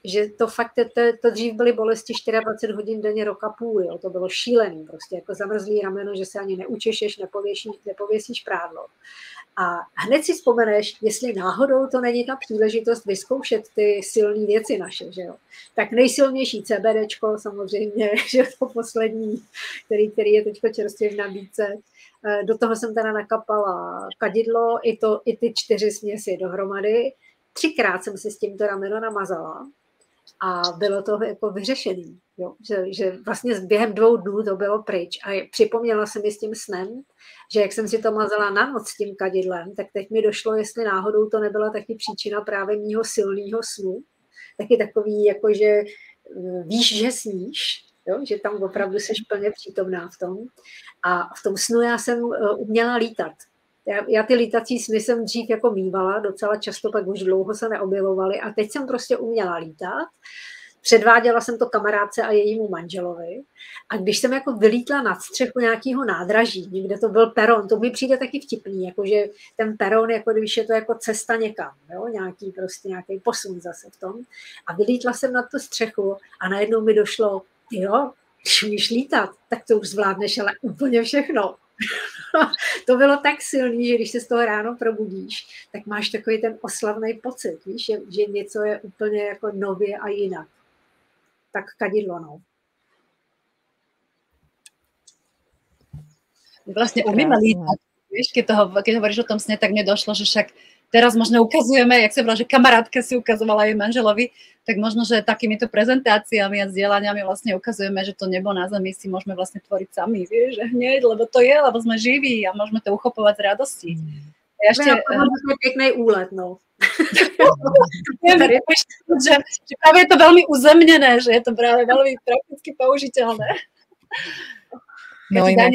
že to fakt, to dřív byly bolesti 24 hodin denně, rok a půl, jo. To bylo šílený, prostě jako zamrzlý rameno, že se ani neučešeš, nepověsíš prádlo. A hned si vzpomeneš, jestli náhodou to není ta příležitost vyzkoušet ty silné věci naše, že jo. Tak nejsilnější CBDčko samozřejmě, že to poslední, který je teď čerstvě v nabídce. Do toho jsem teda nakapala kadidlo, i ty 4 směsi dohromady. 3krát jsem si s tímto rameno namazala a bylo to jako vyřešený, jo? Že vlastně během 2 dnů to bylo pryč. A připomněla se mi s tím snem, že jak jsem si to mazala na noc s tím kadidlem, tak teď mi došlo, jestli náhodou to nebyla taky příčina právě mýho silného snu. Taky takový, jako že víš, že sníš, jo? Že tam opravdu seš plně přítomná v tom. A v tom snu já jsem uměla lítat. Já ty lítací sny jsem dřív jako mývala docela často, pak už dlouho se neobjevovaly a teď jsem prostě uměla lítat. Předváděla jsem to kamarádce a jejímu manželovi a když jsem jako vylítla nad střechu nějakého nádraží, někde to byl peron, to mi přijde taky vtipný, jakože ten peron, jako když je to jako cesta někam, jo? Nějaký posun zase v tom. A vylítla jsem nad tu střechu a najednou mi došlo, jo, když umíš lítat, tak to už zvládneš, ale úplně všechno. To bylo tak silný, že když se z toho ráno probudíš, tak máš takový ten oslavný pocit, víš, že něco je úplně jako nově a jinak. Tak kadidlo, no. Vlastne umieme lítať. Vieš, keď hovoríš o tom sne, tak mne došlo, že však teraz možno ukazujeme, jak sa volá, že kamarátka si ukazovala jej manželovi, tak možno, že takýmito prezentáciami a zdieľaniami vlastne ukazujeme, že to nebo na zemi si môžeme vlastne tvoriť sami, vieš, že hneď, lebo to je, lebo sme živí a môžeme to uchopovať z radosti. Ja ešte... To je pekný úlet, no. že práve je to veľmi uzemnené, že je to práve veľmi prakticky použiteľné. No inak,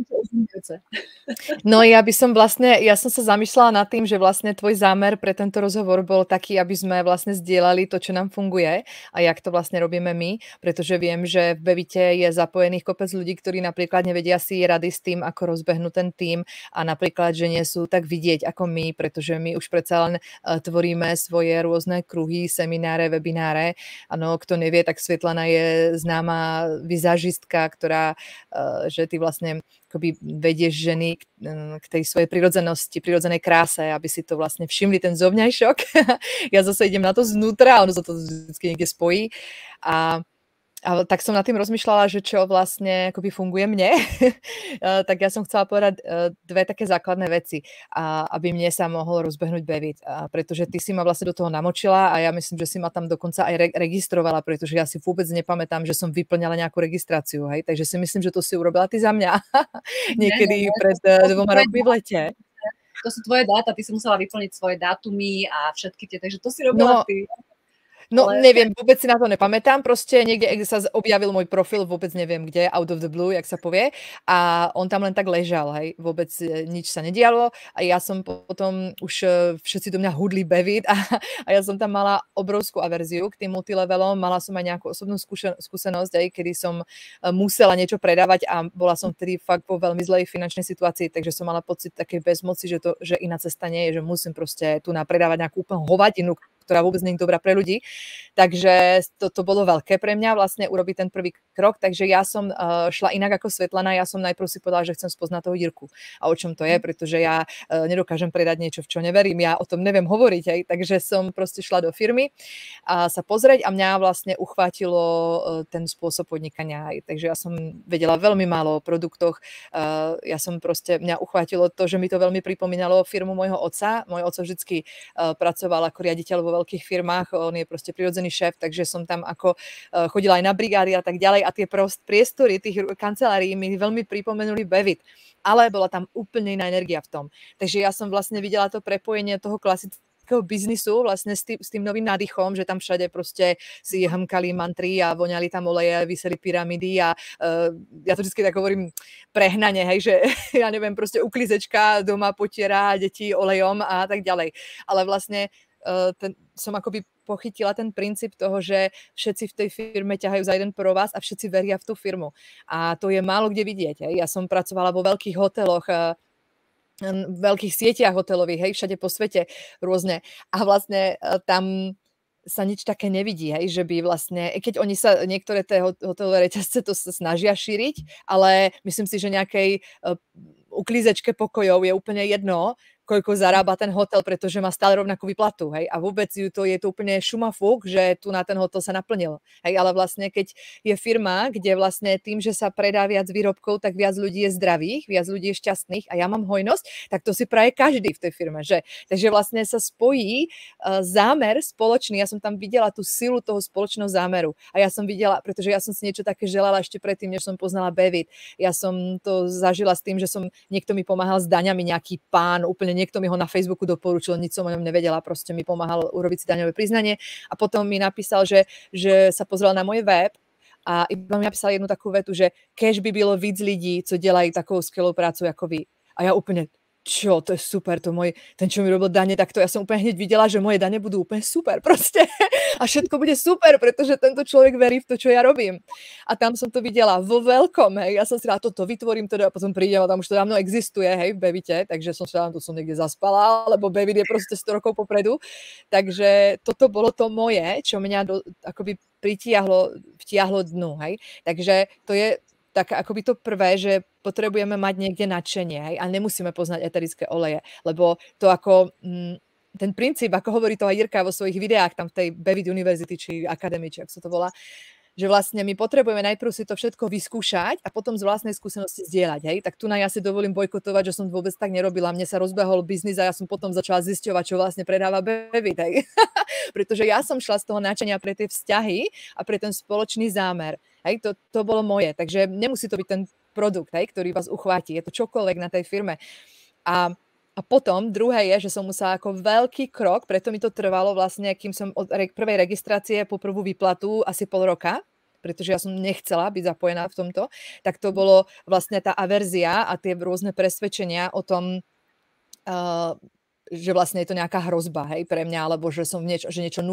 no ja som sa zamýšľala nad tým, že vlastne tvoj zámer pre tento rozhovor bol taký, aby sme vlastne zdieľali to, čo nám funguje a jak to vlastne robíme my, pretože viem, že v Bevite je zapojených kopec ľudí, ktorí napríklad nevedia si rady s tým, ako rozbehnúť ten tím a napríklad, že nie sú tak vidieť ako my, pretože my už predsa len tvoríme svoje rôzne kruhy, semináre, webináre. Ano, kto nevie, tak Svetlana je známa vizážistka, ktorá, že ty vlastne akoby vedieš ženy k tej svojej prirodzenej kráse, aby si to vlastne všimli, ten zovňajšok. Ja zase idem na to znútra, ono sa to vždy niekde spojí. A tak som nad tým rozmýšľala, že čo vlastne akoby funguje mne. Tak ja som chcela povedať 2 také základné veci, aby mne sa mohol rozbehnúť Bevit. Pretože ty si ma vlastne do toho namočila a ja myslím, že si ma tam dokonca aj registrovala, pretože ja si vôbec nepamätám, že som vyplňala nejakú registráciu. Hej? Takže si myslím, že to si urobila ty za mňa. Niekedy pred 2 rokmi v lete. To sú tvoje dáta, ty si musela vyplniť svoje dátumy a všetky tie, takže to si robila ty. No neviem, vôbec si na to nepamätám, proste niekde sa objavil môj profil, vôbec neviem kde, out of the blue, jak sa povie, a on tam len tak ležal, hej, vôbec nič sa nedialo a ja som potom už všetci do mňa hudli Bevit a ja som tam mala obrovskú averziu k tým multilevelom, mala som aj nejakú osobnú skúsenosť, aj kedy som musela niečo predávať a bola som vtedy fakt po veľmi zlej finančnej situácii, takže som mala pocit takej bezmoci, že iná cesta nie je, že musím proste tu napredávať nejakú úplnú hovadinu, ktorá vôbec nie je dobrá pre ľudí. Takže to bolo veľké pre mňa vlastne urobiť ten prvý krok, takže ja som šla inak ako Svetlana, ja som najprv si povedala, že chcem spoznať toho Jirku a o čom to je, pretože ja nedokážem predať niečo, v čo neverím, ja o tom neviem hovoriť, hej, takže som proste šla do firmy a sa pozrieť a mňa vlastne uchvátilo ten spôsob podnikania, hej, takže ja som vedela veľmi málo o produktoch, mňa uchvátilo to, že mi to veľmi pripomínalo firmu môjho otca. Môj otec vždycky pracoval ako riaditeľ vo veľkých firmách, on je proste prirodzený šéf, takže som tam ako chodila aj na brigády a tak ďalej a tie priestory tých kancelárií mi veľmi pripomenuli Bevit, ale bola tam úplne iná energia v tom. Takže ja som vlastne videla to prepojenie toho klasického biznisu vlastne s tým novým nádychom, že tam všade proste si hmkali mantry a voňali tam oleje, viseli pyramidy a ja to vždy tak hovorím prehnane, hej, že ja neviem, proste uklizečka doma potiera deti olejom a tak ďalej. Ale vlastne som akoby pochytila ten princíp toho, že všetci v tej firme ťahajú za jeden provaz a všetci veria v tú firmu. A to je málo kde vidieť. Hej. Ja som pracovala vo veľkých hoteloch, veľkých sieťach hotelových, hej, všade po svete rôzne. A vlastne tam sa nič také nevidí, hej, že by vlastne, keď oni sa, niektoré tie hotelové reťazce to sa snažia šíriť, ale myslím si, že nejakej uklízečke pokojov je úplne jedno, koľko zarába ten hotel, pretože má stále rovnakú výplatu, hej, a vôbec je to úplne šumafúk, že tu na ten hotel sa naplnil, hej, ale vlastne keď je firma, kde vlastne tým, že sa predá viac výrobkov, tak viac ľudí je zdravých, viac ľudí je šťastných a ja mám hojnosť, tak to si praje každý v tej firme, že? Takže vlastne sa spojí zámer spoločný, ja som tam videla tú silu toho spoločného zámeru a ja som videla, pretože ja som si niečo také želala ešte predtým, než som poznala Bevit. Ja som to zažila s tým, že niekto mi pomáhal s daňami, nejaký pán, úplne niekto mi ho na Facebooku doporučil, nič som o ňom nevedela, proste mi pomáhal urobiť si daňové priznanie a potom mi napísal, že sa pozrel na môj web a iba mi napísal jednu takú vetu, že kež by bylo víc lidí, co dělají takovou skvelú prácu ako vy. A ja úplne, čo, to je super, ten, čo mi robil dane, tak to ja som úplne hneď videla, že moje dane budú úplne super proste a všetko bude super, pretože tento človek verí v to, čo ja robím. A tam som to videla vo veľkom, hej, ja som si dala, toto vytvorím teda a potom prídem a tam už to dávno existuje, hej, v Bevite, takže som si dala, to som niekde zaspala, lebo Bevit je proste 100 rokov popredu, takže toto bolo to moje, čo mňa akoby vtiahlo dnu, hej, takže to je tak akoby to prvé, že potrebujeme mať niekde nadšenie, hej, a nemusíme poznať eterické oleje, lebo to ako ten princíp, ako hovorí to aj Jirka vo svojich videách tam v tej Bevit University či Academy, či ako sa to volá, že vlastne my potrebujeme najprv si to všetko vyskúšať a potom z vlastnej skúsenosti zdieľať, hej, tak tu ja si dovolím bojkotovať, že som vôbec tak nerobila, mne sa rozbehol biznis a ja som potom začala zisťovať, čo vlastne predáva Bevit, hej, pretože ja som šla z toho nadšenia pre tie vzťahy a pre ten spoločný zámer, hej, to bolo moje, takže nemusí to byť ten produkt, hej, ktorý vás uchváti, je to čokoľvek na tej firme a potom druhé je, že som musela ako veľký krok, preto mi to trvalo vlastne, kým som od prvej registrácie po prvú výplatu asi pol roka, pretože ja som nechcela byť zapojená v tomto, tak to bolo vlastne tá averzia a tie rôzne presvedčenia o tom, že vlastne je to nejaká hrozba, hej, pre mňa, alebo že som niečo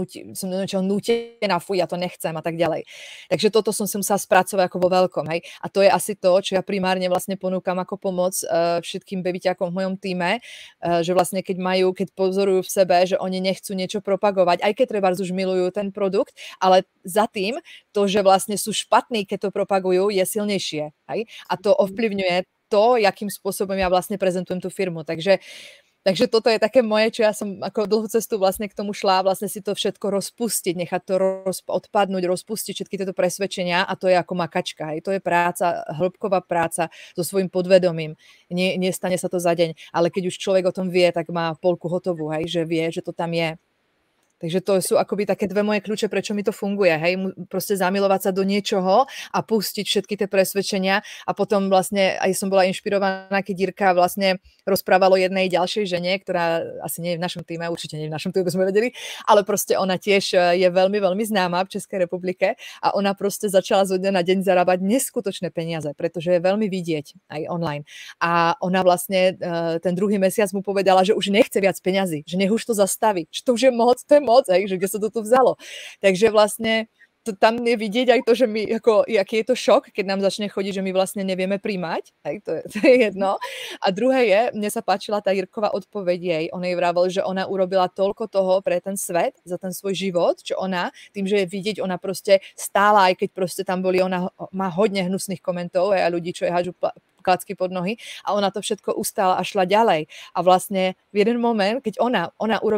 nútená, fuj, ja to nechcem a tak ďalej. Takže toto som si musela spracovať ako vo veľkom, hej. A to je asi to, čo ja primárne vlastne ponúkam ako pomoc všetkým beviťakom v mojom týme, že vlastne keď pozorujú v sebe, že oni nechcú niečo propagovať, aj keď trebárs už milujú ten produkt, ale za tým to, že vlastne sú špatní, keď to propagujú, je silnejšie, hej. A to ovplyvňuje to, jakým spôsobom ja vlastne prezentujem tú firmu. Takže toto je také moje, čo ja som ako dlhú cestu vlastne k tomu šla, vlastne si to všetko rozpustiť, nechať to odpadnúť, rozpustiť všetky tieto presvedčenia a to je ako makačka. Hej. To je práca, hĺbková práca so svojím podvedomím. Nestane sa to za deň, ale keď už človek o tom vie, tak má polku hotovú, hej, že vie, že to tam je. Takže to sú akoby také dve moje kľúče, prečo mi to funguje. Hej, proste zamilovať sa do niečoho a pustiť všetky tie presvedčenia a potom vlastne aj som bola inšpirovaná, keď Jirka vlastne rozprávalo jednej ďalšej žene, ktorá asi nie je v našom týme, určite nie je v našom týme, by sme vedeli, ale proste ona tiež je veľmi, veľmi známa v Českej republike a ona proste začala zo dňa na deň zarábať neskutočné peniaze, pretože je veľmi vidieť aj online. A ona vlastne ten druhý mesiac mu povedala, že už nechce viac peňazí, že nech už to zastaví, že to už je moc, hej, že kde sa to tu vzalo. Takže vlastne tam je vidieť aj to, že my, aký je to šok, keď nám začne chodiť, že my vlastne nevieme príjmať. Hej, to je jedno. A druhé je, mne sa páčila tá Jirková odpoveď jej. On jej vravel, že ona urobila toľko toho pre ten svet, za ten svoj život, čo ona, tým, že je vidieť, ona proste stála, aj keď proste tam boli, ona má hodne hnusných komentov a ľudí, čo je hážu klacky pod nohy a ona to všetko ustála a šla ďalej. A vlastne v jeden moment, keď ona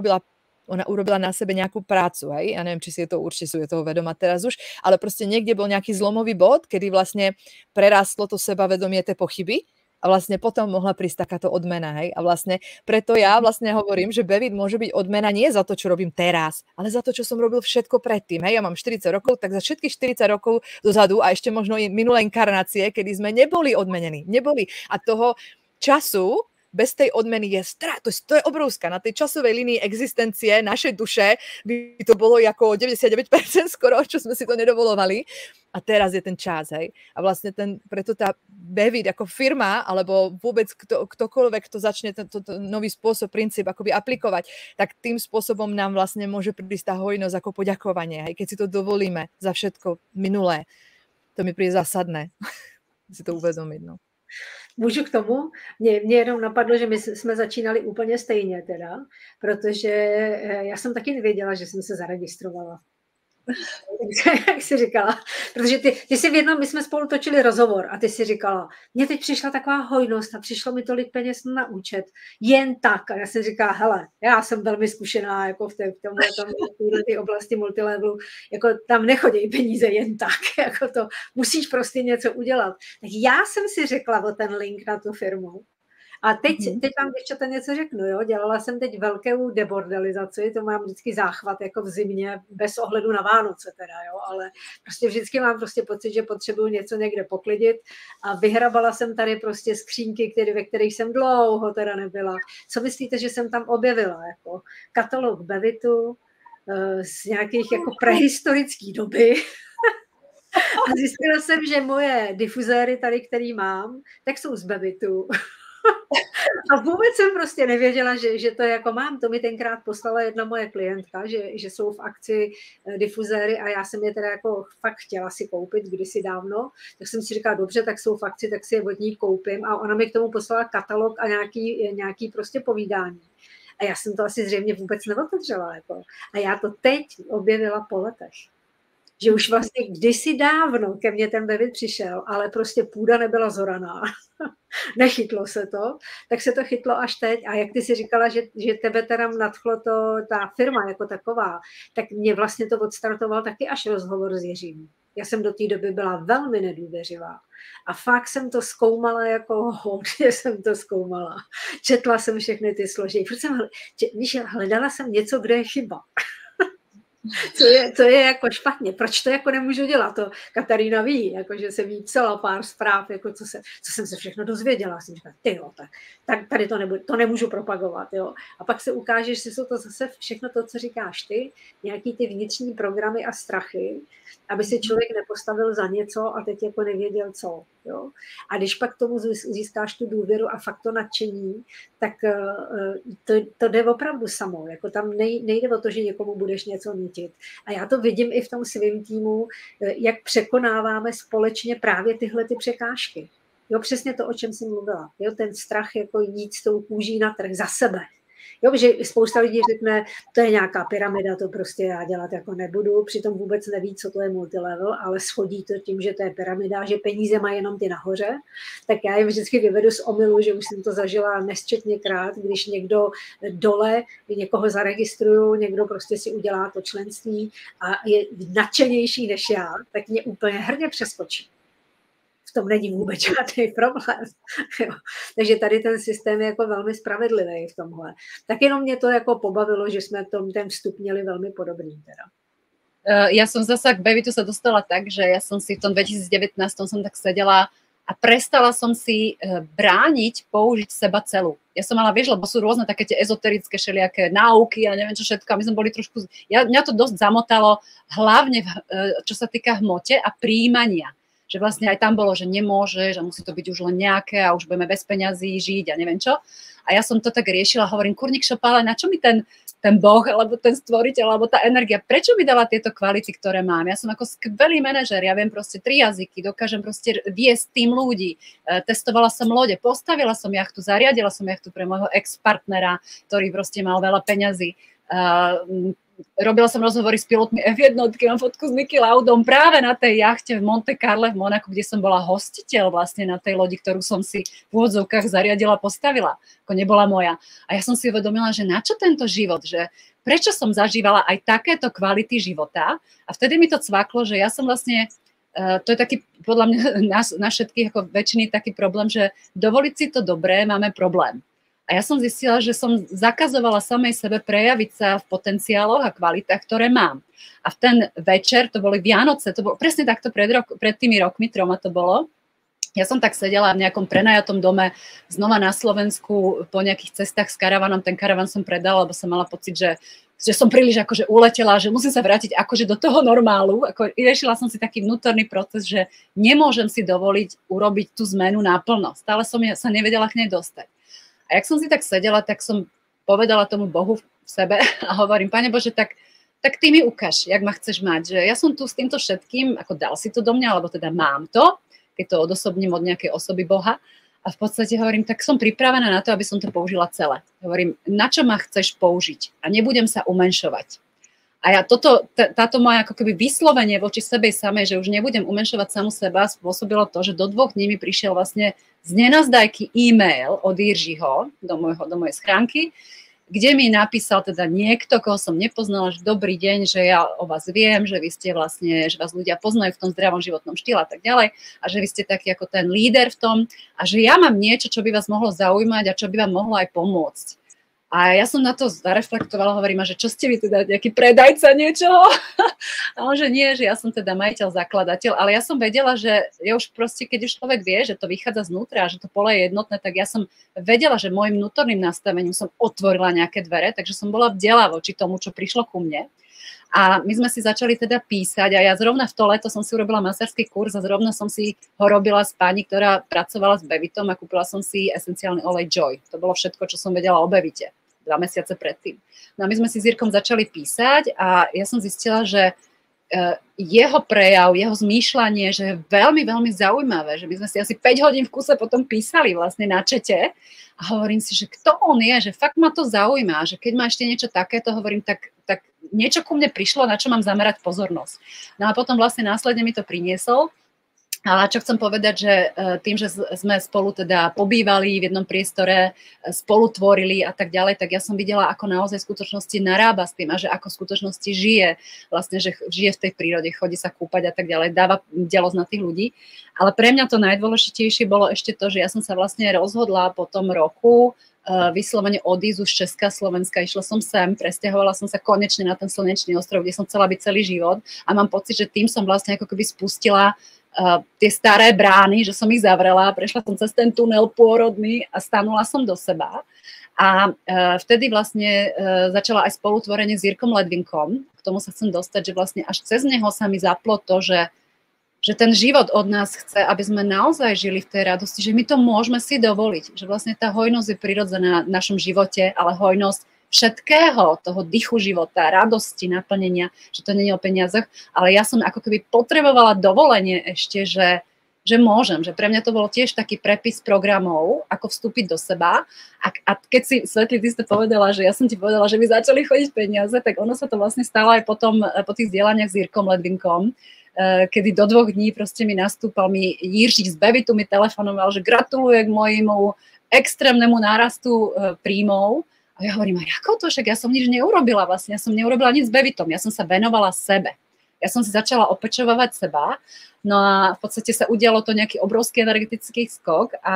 urobila na sebe nejakú prácu, hej? Ja neviem, či si je to určite sú je toho vedomá teraz už, ale proste niekde bol nejaký zlomový bod, kedy vlastne prerastlo to sebavedomie tie pochyby a vlastne potom mohla prísť takáto odmena, hej? A vlastne preto ja vlastne hovorím, že Bevit môže byť odmena nie za to, čo robím teraz, ale za to, čo som robil všetko predtým, hej? Ja mám 40 rokov, tak za všetkých 40 rokov dozadu a ešte možno i minulé inkarnácie, kedy sme neboli odmenení, a toho času bez tej odmeny to je obrovská. Na tej časovej línii existencie našej duše by to bolo ako 99% skoro, čo sme si to nedovolovali. A teraz je ten čas, hej. A vlastne preto tá Bevit ako firma, alebo vôbec ktokoľvek, kto začne tento nový spôsob, princíp akoby aplikovať, tak tým spôsobom nám vlastne môže prísť tá hojnosť ako poďakovanie, hej. Keď si to dovolíme za všetko minulé. To mi príde zásadné si to uvedomiť, no. Můžu k tomu? Mě jenom napadlo, že my jsme začínali úplně stejně teda, protože já jsem taky nevěděla, že jsem se zaregistrovala. Jak jsi říkala, protože ty jsi v jednom, my jsme spolu točili rozhovor a ty jsi říkala, mně teď přišla taková hojnost a přišlo mi tolik peněz na účet, jen tak. A já jsem říkala, hele, já jsem velmi zkušená jako v této oblasti multilevelu, jako tam nechodí peníze jen tak, jako to musíš prostě něco udělat. Tak já jsem si řekla o ten link na tu firmu. A teď vám děvčata něco řeknu, jo? Dělala jsem teď velkou debordelizaci, to mám vždycky záchvat jako v zimě, bez ohledu na Vánoce teda, jo? Ale prostě vždycky mám prostě pocit, že potřebuju něco někde poklidit a vyhrabala jsem tady prostě skřínky, ve kterých jsem dlouho teda nebyla. Co myslíte, že jsem tam objevila? Jako katalog Bevitu z nějakých jako prehistorický doby. A zjistila jsem, že moje difuzéry tady, který mám, tak jsou z Bevitu. A vůbec jsem prostě nevěděla, že to jako mám. To mi tenkrát poslala jedna moje klientka, že jsou v akci difuzéry a já jsem je teda jako fakt chtěla si koupit kdysi dávno. Tak jsem si říkala, dobře, tak jsou v akci, tak si je od ní koupím. A ona mi k tomu poslala katalog a nějaký prostě povídání. A já jsem to asi zřejmě vůbec neotevřela. Jako. A já to teď objevila po letech. Že už vlastně kdysi dávno ke mně ten Bevit přišel, ale prostě půda nebyla zoraná. Nechytlo se to, tak se to chytlo až teď. A jak ty si říkala, že tebe teda nadchlo ta firma jako taková, tak mě vlastně to odstartoval taky až rozhovor s Jiřím. Já jsem do té doby byla velmi nedůvěřivá. A fakt jsem to zkoumala jako hodně jsem to zkoumala. Četla jsem všechny ty složky. Hledala jsem něco, kde je chyba. Co je jako špatně, proč to jako nemůžu dělat, to Katarína ví, jako že jsem jí psala pár zpráv, jako co jsem se všechno dozvěděla, jsem říkala, tak tady to nemůžu propagovat, jo. A pak se ukáže, že jsou to zase všechno to, co říkáš ty, nějaký ty vnitřní programy a strachy, aby si člověk nepostavil za něco a teď jako nevěděl co, jo. A když pak tomu získáš tu důvěru a fakt to nadšení, tak to jde opravdu samo, jako tam nejde o to, že někomu budeš něco nutit. A já to vidím i v tom svém týmu, jak překonáváme společně právě tyhle ty překážky. Jo, přesně to, o čem jsem mluvila. Jo, ten strach jako jít s tou kůží na trh za sebe. Jo, že spousta lidí řekne, to je nějaká pyramida, to prostě já dělat jako nebudu, přitom vůbec neví, co to je multilevel, ale schodí to tím, že to je pyramida, že peníze mají jenom ty nahoře, tak já jim vždycky vyvedu z omylu, že už jsem to zažila nesčetněkrát, když někdo dole, někoho zaregistruju, někdo prostě si udělá to členství a je nadšenější než já, tak mě úplně hrně přeskočí. V tom není vůbec žádný problém. Jo. Takže tady ten systém je jako velmi spravedlivý v tomhle. Tak jenom mě to jako pobavilo, že jsme ten vstup měli velmi podobný. Teda. Ja som zasa k Bevitu sa dostala tak, že ja som si v tom 2019 som tak sedela a prestala som si brániť použiť seba celú. Ja som mala, vieš, lebo sú rôzne také tie ezoterické všelijaké náuky a neviem čo všetko. A my sme boli trošku... Mňa to dosť zamotalo, hlavne čo sa týka hmote a príjmania. Že vlastne aj tam bolo, že nemôže, že musí to byť už len nejaké a už budeme bez peňazí žiť a neviem čo. A ja som to tak riešila, hovorím, kurník šopa, ale na čo mi ten Boh, alebo ten stvoriteľ, alebo tá energia, prečo mi dala tieto kvality, ktoré mám? Ja som ako skvelý manažer, ja viem proste 3 jazyky, dokážem proste viesť tým ľudí, testovala som lode, postavila som jachtu, zariadila som jachtu pre môjho ex-partnera, ktorý proste mal veľa peňazí. Robila som rozhovory s pilotmi F1, mám fotku s Niki Laudom práve na tej jachte v Monte Carlo v Monaku, kde som bola hostiteľ vlastne na tej lodi, ktorú som si v úvodzovkách zariadila, postavila, ako nebola moja. A ja som si uvedomila, že na čo tento život, že prečo som zažívala aj takéto kvality života a vtedy mi to cvaklo, že ja som vlastne, to je taký podľa mňa na všetkých ako väčšiny taký problém, že dovoliť si to dobré máme problém. A ja som zistila, že som zakazovala samej sebe prejaviť sa v potenciáloch a kvalitách, ktoré mám. A v ten večer, to boli Vianoce, to bolo presne takto pred tými rokmi, 3 to bolo. Ja som tak sedela v nejakom prenajatom dome znova na Slovensku po nejakých cestách s karavanom. Ten karavan som predala, lebo som mala pocit, že som príliš akože uletela, že musím sa vrátiť akože do toho normálu. Riešila som si taký vnútorný proces, že nemôžem si dovoliť urobiť tú zmenu naplno. Stále som sa nevedela k nej dostať. A jak som si tak sedela, tak som povedala tomu Bohu v sebe a hovorím, Pane Bože, tak ty mi ukáž, jak ma chceš mať. Že ja som tu s týmto všetkým, ako dal si to do mňa, alebo teda mám to, keď to odosobním od nejakej osoby Boha. A v podstate hovorím, tak som pripravená na to, aby som to použila celé. Hovorím, na čo ma chceš použiť? A nebudem sa umenšovať. A ja táto moja ako keby vyslovenie voči sebe samej, že už nebudem umenšovať samu seba, spôsobilo to, že do 2 dní mi prišiel vlastne z nenazdajky e-mail od Jiržiho do mojej schránky, kde mi napísal teda niekto, koho som nepoznala, že dobrý deň, že ja o vás viem, že vy ste vlastne, že vás ľudia poznajú v tom zdravom životnom štýle a tak ďalej a že vy ste taký ako ten líder v tom a že ja mám niečo, čo by vás mohlo zaujímať a čo by vám mohlo aj pomôcť. A ja som na to zareflektovala, hovorím, že čo ste vy teda, nejaký predajca niečoho? A on, že nie, že ja som teda majiteľ, zakladateľ, ale ja som vedela, že ja už proste, keď už človek vie, že to vychádza znútra, že to pole je jednotné, tak ja som vedela, že môjim vnútorným nastavením som otvorila nejaké dvere, takže som bola bdelá voči tomu, čo prišlo ku mne. A my sme si začali teda písať a ja zrovna v to leto som si urobila masársky kurz a zrovna som si ho robila s pani, ktorá pracovala s Bevitom a kúpila som si esenciálny olej Joy. To bolo všetko, čo som vedela o Bevite 2 mesiace predtým. No a my sme si s Jirkom začali písať a ja som zistila, že jeho prejav, jeho zmýšľanie, že je veľmi, veľmi zaujímavé, že my sme si asi 5 hodín v kuse potom písali vlastne na čete a hovorím si, že kto on je, že fakt ma to zaujíma, že keď má ešte niečo takéto, hovorím, tak niečo ku mne prišlo, na čo mám zamerať pozornosť. No a potom vlastne následne mi to priniesol. Ale čo chcem povedať, že tým, že sme spolu teda pobývali v jednom priestore, spolu tvorili a tak ďalej, tak ja som videla, ako naozaj v skutočnosti narába s tým a že ako v skutočnosti žije, vlastne, že žije v tej prírode, chodí sa kúpať a tak ďalej, dáva bdelosť na tých ľudí. Ale pre mňa to najdôležitejšie bolo ešte to, že ja som sa vlastne rozhodla po tom roku vyslovene odísť z Česka, Slovenska, išla som sem, presťahovala som sa konečne na ten slnečný ostrov, kde som chcela byť celý život a mám pocit, že tým som vlastne ako keby spustila tie staré brány, že som ich zavrela, prešla som cez ten tunel pôrodný a stanula som do seba. A vtedy vlastne začala aj spolutvorenie s Jirkom Ledvinkom. K tomu sa chcem dostať, že vlastne až cez neho sa mi zaplo to, že ten život od nás chce, aby sme naozaj žili v tej radosti, že my to môžeme si dovoliť, že vlastne tá hojnosť je prirodzená v našom živote, ale hojnosť všetkého, toho dychu života, radosti, naplnenia, že to nie je o peniazoch, ale ja som ako keby potrebovala dovolenie ešte, že môžem, že pre mňa to bolo tiež taký prepis programov, ako vstúpiť do seba a keď si, Svetli, ty si to povedala, že ja som ti povedala, že by začali chodiť peniaze, tak ono sa to vlastne stalo aj potom po tých zdieľaniach s Jirkom Ledvinkom, kedy do 2 dní proste mi nastúpal Jiří z Bevitu, mi telefonoval, že gratuluje k môjmu extrémnemu nárastu príjmov. A ja hovorím, a ako to, však ja som nič neurobila vlastne, ja som neurobila nič s Bevitom, ja som sa venovala sebe. Ja som si začala opečovať seba, no a v podstate sa udialo to nejaký obrovský energetický skok a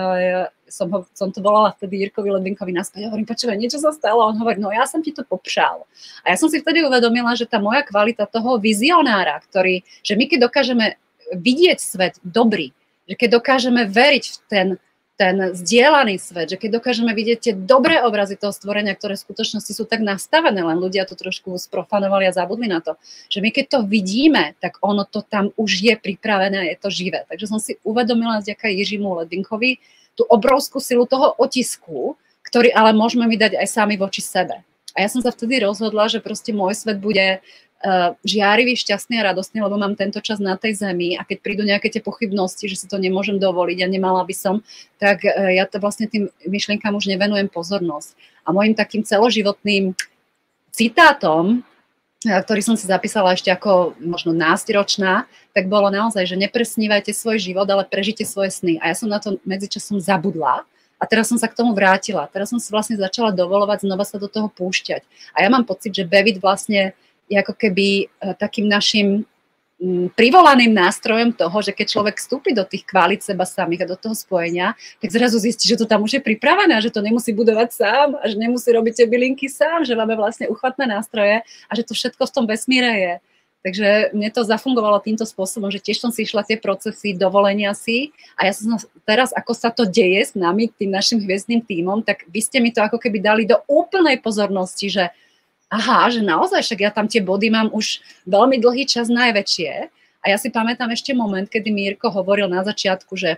som to volala vtedy Jirkovi Ledvinkovi naspäť. Ja hovorím, počúvaj, niečo sa stalo, a on hovorí, no ja som ti to popřál. A ja som si vtedy uvedomila, že tá moja kvalita toho vizionára, že my keď dokážeme vidieť svet dobrý, že keď dokážeme veriť v ten zdieľaný svet, že keď dokážeme vidieť tie dobré obrazy toho stvorenia, ktoré v skutočnosti sú tak nastavené, len ľudia to trošku sprofanovali a zabudli na to, že my keď to vidíme, tak ono to tam už je pripravené, je to živé. Takže som si uvedomila vďaka Jiřímu Ledvinkovi tú obrovskú silu toho otisku, ktorý ale môžeme mi dať aj sami voči sebe. A ja som sa vtedy rozhodla, že proste môj svet bude žiarivý, šťastný a radostný, lebo mám tento čas na tej zemi a keď prídu nejaké tie pochybnosti, že si to nemôžem dovoliť a nemala by som, tak ja to vlastne tým myšlienkám už nevenujem pozornosť. A môjim takým celoživotným citátom, ktorý som si zapísala ešte ako možno náctiročná, tak bolo naozaj, že nepresnívajte svoj život, ale prežite svoje sny. A ja som na to medzičasom zabudla. A teraz som sa k tomu vrátila. Teraz som si vlastne začala dovolovať znova sa do toho púšťať. A ja mám pocit, že Bevit vlastne je ako keby takým našim privolaným nástrojom toho, že keď človek vstúpi do tých kvalít seba samých a do toho spojenia, tak zrazu zistí, že to tam už je pripravené, že to nemusí budovať sám a že nemusí robiť tie bylinky sám, že máme vlastne uchvatné nástroje a že to všetko v tom vesmíre je. Takže mne to zafungovalo týmto spôsobom, že tiež som si išla tie procesy dovolenia si a ja som teraz, ako sa to deje s nami, tým našim hviezdnym tímom, tak vy ste mi to ako keby dali do úplnej pozornosti, že aha, že naozaj, však ja tam tie body mám už veľmi dlhý čas najväčšie. A ja si pamätám ešte moment, kedy Mirko hovoril na začiatku, že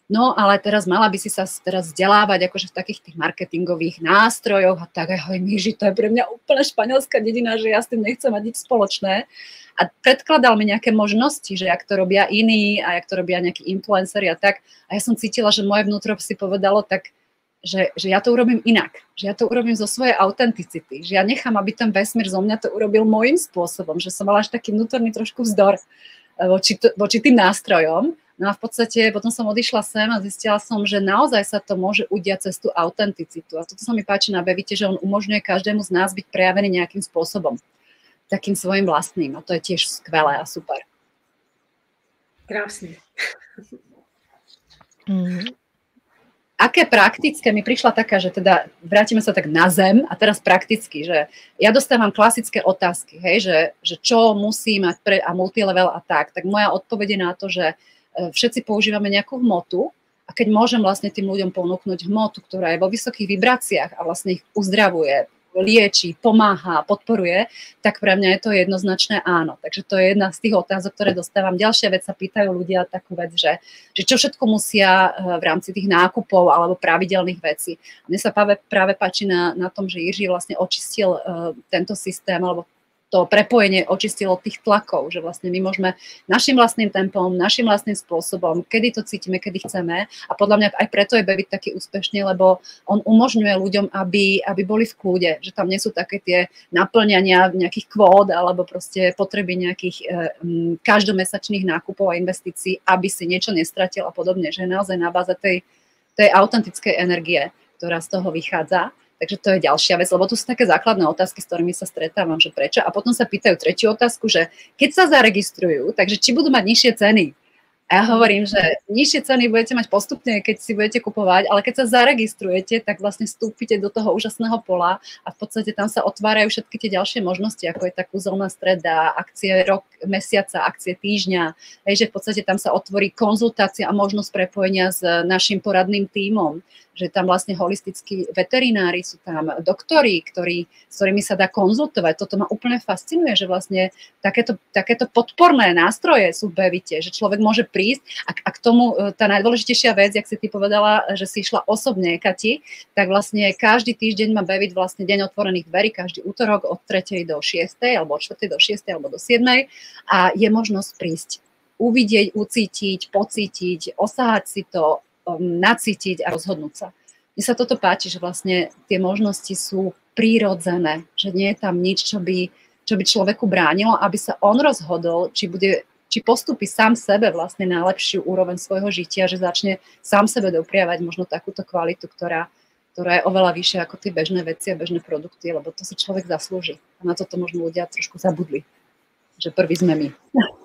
no ale teraz mala by si sa teraz vzdelávať akože v takých tých marketingových nástrojoch a tak, ahoj Míži, to je pre mňa úplne španielská dedina, že ja s tým nechcem mať nič spoločné. A predkladal mi nejaké možnosti, že jak to robia iní a jak to robia nejakí influenceri a tak. A ja som cítila, že moje vnútro si povedalo tak, že ja to urobím inak, že ja to urobím zo svojej autenticity, že ja nechám, aby ten vesmír zo mňa to urobil môjim spôsobom, že som mala až taký vnútorný trošku vzdor voči tým nástrojom. No a v podstate potom som odišla sem a zistila som, že naozaj sa to môže udiať cez tú autenticitu. A toto sa mi páči na Bevite, že on umožňuje každému z nás byť prejavený nejakým spôsobom, takým svojim vlastným. A to je tiež skvelé a super. Krásne. Aké praktické, mi prišla taká, že teda vrátime sa tak na zem a teraz prakticky, že ja dostávam klasické otázky, hej, že čo musí mať a multilevel a tak moja odpoveď je na to, že všetci používame nejakú hmotu a keď môžem vlastne tým ľuďom ponúknuť hmotu, ktorá je vo vysokých vibráciách a vlastne ich uzdravuje, lieči, pomáha, podporuje, tak pre mňa je to jednoznačné áno. Takže to je jedna z tých otázok, ktoré dostávam. Ďalšia vec sa pýtajú ľudia takú vec, že čo všetko musia v rámci tých nákupov alebo pravidelných vecí. Mne sa práve páči na tom, že Jiří vlastne očistil tento systém alebo to prepojenie očistilo tých tlakov, že vlastne my môžeme našim vlastným tempom, našim vlastným spôsobom, kedy to cítime, kedy chceme a podľa mňa aj preto je Bevit taký úspešný, lebo on umožňuje ľuďom, aby boli v kľude, že tam nie sú také tie naplňania nejakých kvót alebo proste potreby nejakých každomesačných nákupov a investícií, aby si niečo nestratil a podobne, že je naozaj na báze tej autentickej energie, ktorá z toho vychádza. Takže to je ďalšia vec, lebo tu sú také základné otázky, s ktorými sa stretávam, že prečo. A potom sa pýtajú tretiu otázku, že keď sa zaregistrujú, takže či budú mať nižšie ceny. A ja hovorím, že nižšie ceny budete mať postupne, keď si budete kupovať, ale keď sa zaregistrujete, tak vlastne vstúpite do toho úžasného pola a v podstate tam sa otvárajú všetky tie ďalšie možnosti, ako je tá kúzelná streda, akcie rok, mesiaca, akcie týždňa. Že v podstate tam sa otvorí konzultácia a možnosť prepojenia s našim poradným tímom, že tam vlastne holistickí veterinári, sú tam doktori, s ktorými sa dá konzultovať. Toto ma úplne fascinuje, že vlastne takéto podporné nástroje sú v Bevite, že človek môže prísť a k tomu tá najdôležitejšia vec, jak si ty povedala, že si išla osobne, Kati, tak vlastne každý týždeň má Bevit vlastne deň otvorených dverí, každý útorok od 3. do 6. alebo od 4. do 6. alebo do 7. a je možnosť prísť, uvidieť, ucítiť, pocítiť, osahať si to, nacítiť a rozhodnúť sa. Mne sa toto páči, že vlastne tie možnosti sú prírodzené, že nie je tam nič, čo by človeku bránilo, aby sa on rozhodol, či postupí sám sebe vlastne na lepšiu úroveň svojho žitia, že začne sám sebe dopriavať možno takúto kvalitu, ktorá je oveľa vyššia ako tie bežné veci a bežné produkty, lebo to si človek zaslúži. A na toto možno ľudia trošku zabudli, že prvý sme my.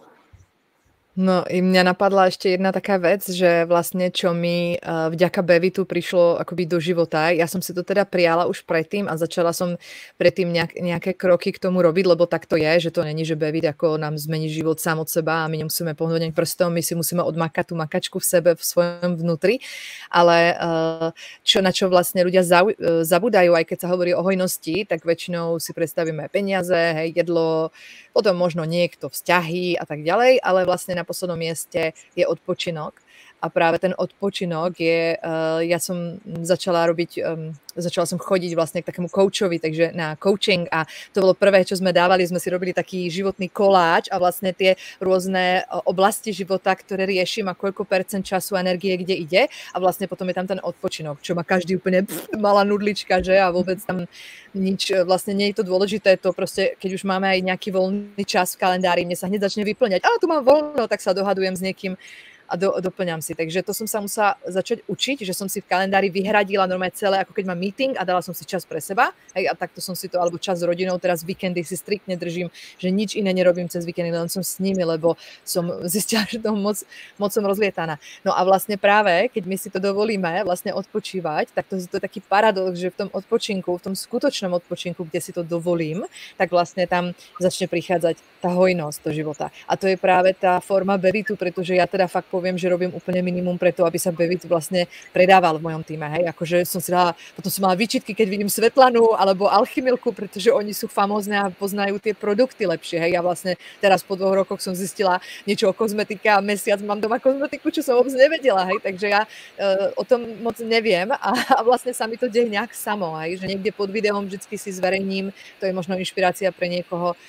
No i mňa napadla ešte jedna taká vec, že vlastne čo mi vďaka Bevitu prišlo akoby do života. Ja som si to teda prijala už predtým a začala som predtým nejaké kroky k tomu robiť, lebo tak to je, že to není, že Bevit ako nám zmení život sám od seba a my nemusíme pohnúť prstom, my si musíme odmakať tú makačku v sebe, v svojom vnútri. Ale na čo vlastne ľudia zabudajú, aj keď sa hovorí o hojnosti, tak väčšinou si predstavíme peniaze, hej, jedlo, potom možno niekto vzťahy a tak ďalej, ale vlastne na poslednom mieste je odpočinok. A práve ten odpočinok je, ja som začala som chodiť vlastne k takému coachovi, takže na coaching a to bolo prvé, čo sme dávali, sme si robili taký životný koláč a vlastne tie rôzne oblasti života, ktoré riešim a koľko percent času a energie kde ide a vlastne potom je tam ten odpočinok, čo má každý úplne malá nudlička, že a vôbec tam nič, vlastne nie je to dôležité, to proste, keď už máme aj nejaký voľný čas v kalendári, mne sa hneď začne vyplňať, ale tu mám voľno, tak sa dohadujem s niekým a doplňam si. Takže to som sa musela začať učiť, že som si v kalendári vyhradila normálne celé, ako keď mám meeting a dala som si čas pre seba. Hej, a takto som si to, alebo čas s rodinou, teraz víkendy si striktne držím, že nič iné nerobím cez víkendy, len som s nimi, lebo som zistila, že to moc som rozlietaná. No a vlastne práve, keď my si to dovolíme vlastne odpočívať, tak to je taký paradox, že v tom odpočinku, v tom skutočnom odpočinku, kde si to dovolím, tak vlastne tam začne prichádzať tá hojnosť do života. A to je práve tá forma Bevitu, pretože ja teda fakt poviem, že robím úplne minimum preto, aby sa Bevit vlastne predával v mojom týme, hej, akože som si dala, potom som mala výčitky, keď vidím Svetlanu alebo Alchymilku, pretože oni sú famózne a poznajú tie produkty lepšie, hej, ja vlastne teraz po 2 rokoch som zistila niečo o kozmetike a mesiac mám doma kozmetiku, čo som vôbec nevedela, hej, takže ja o tom moc neviem a vlastne sa mi to deje nejak samo, hej, že niekde pod videom vždycky si zverejním, to je možno inšpirácia pre niekoho,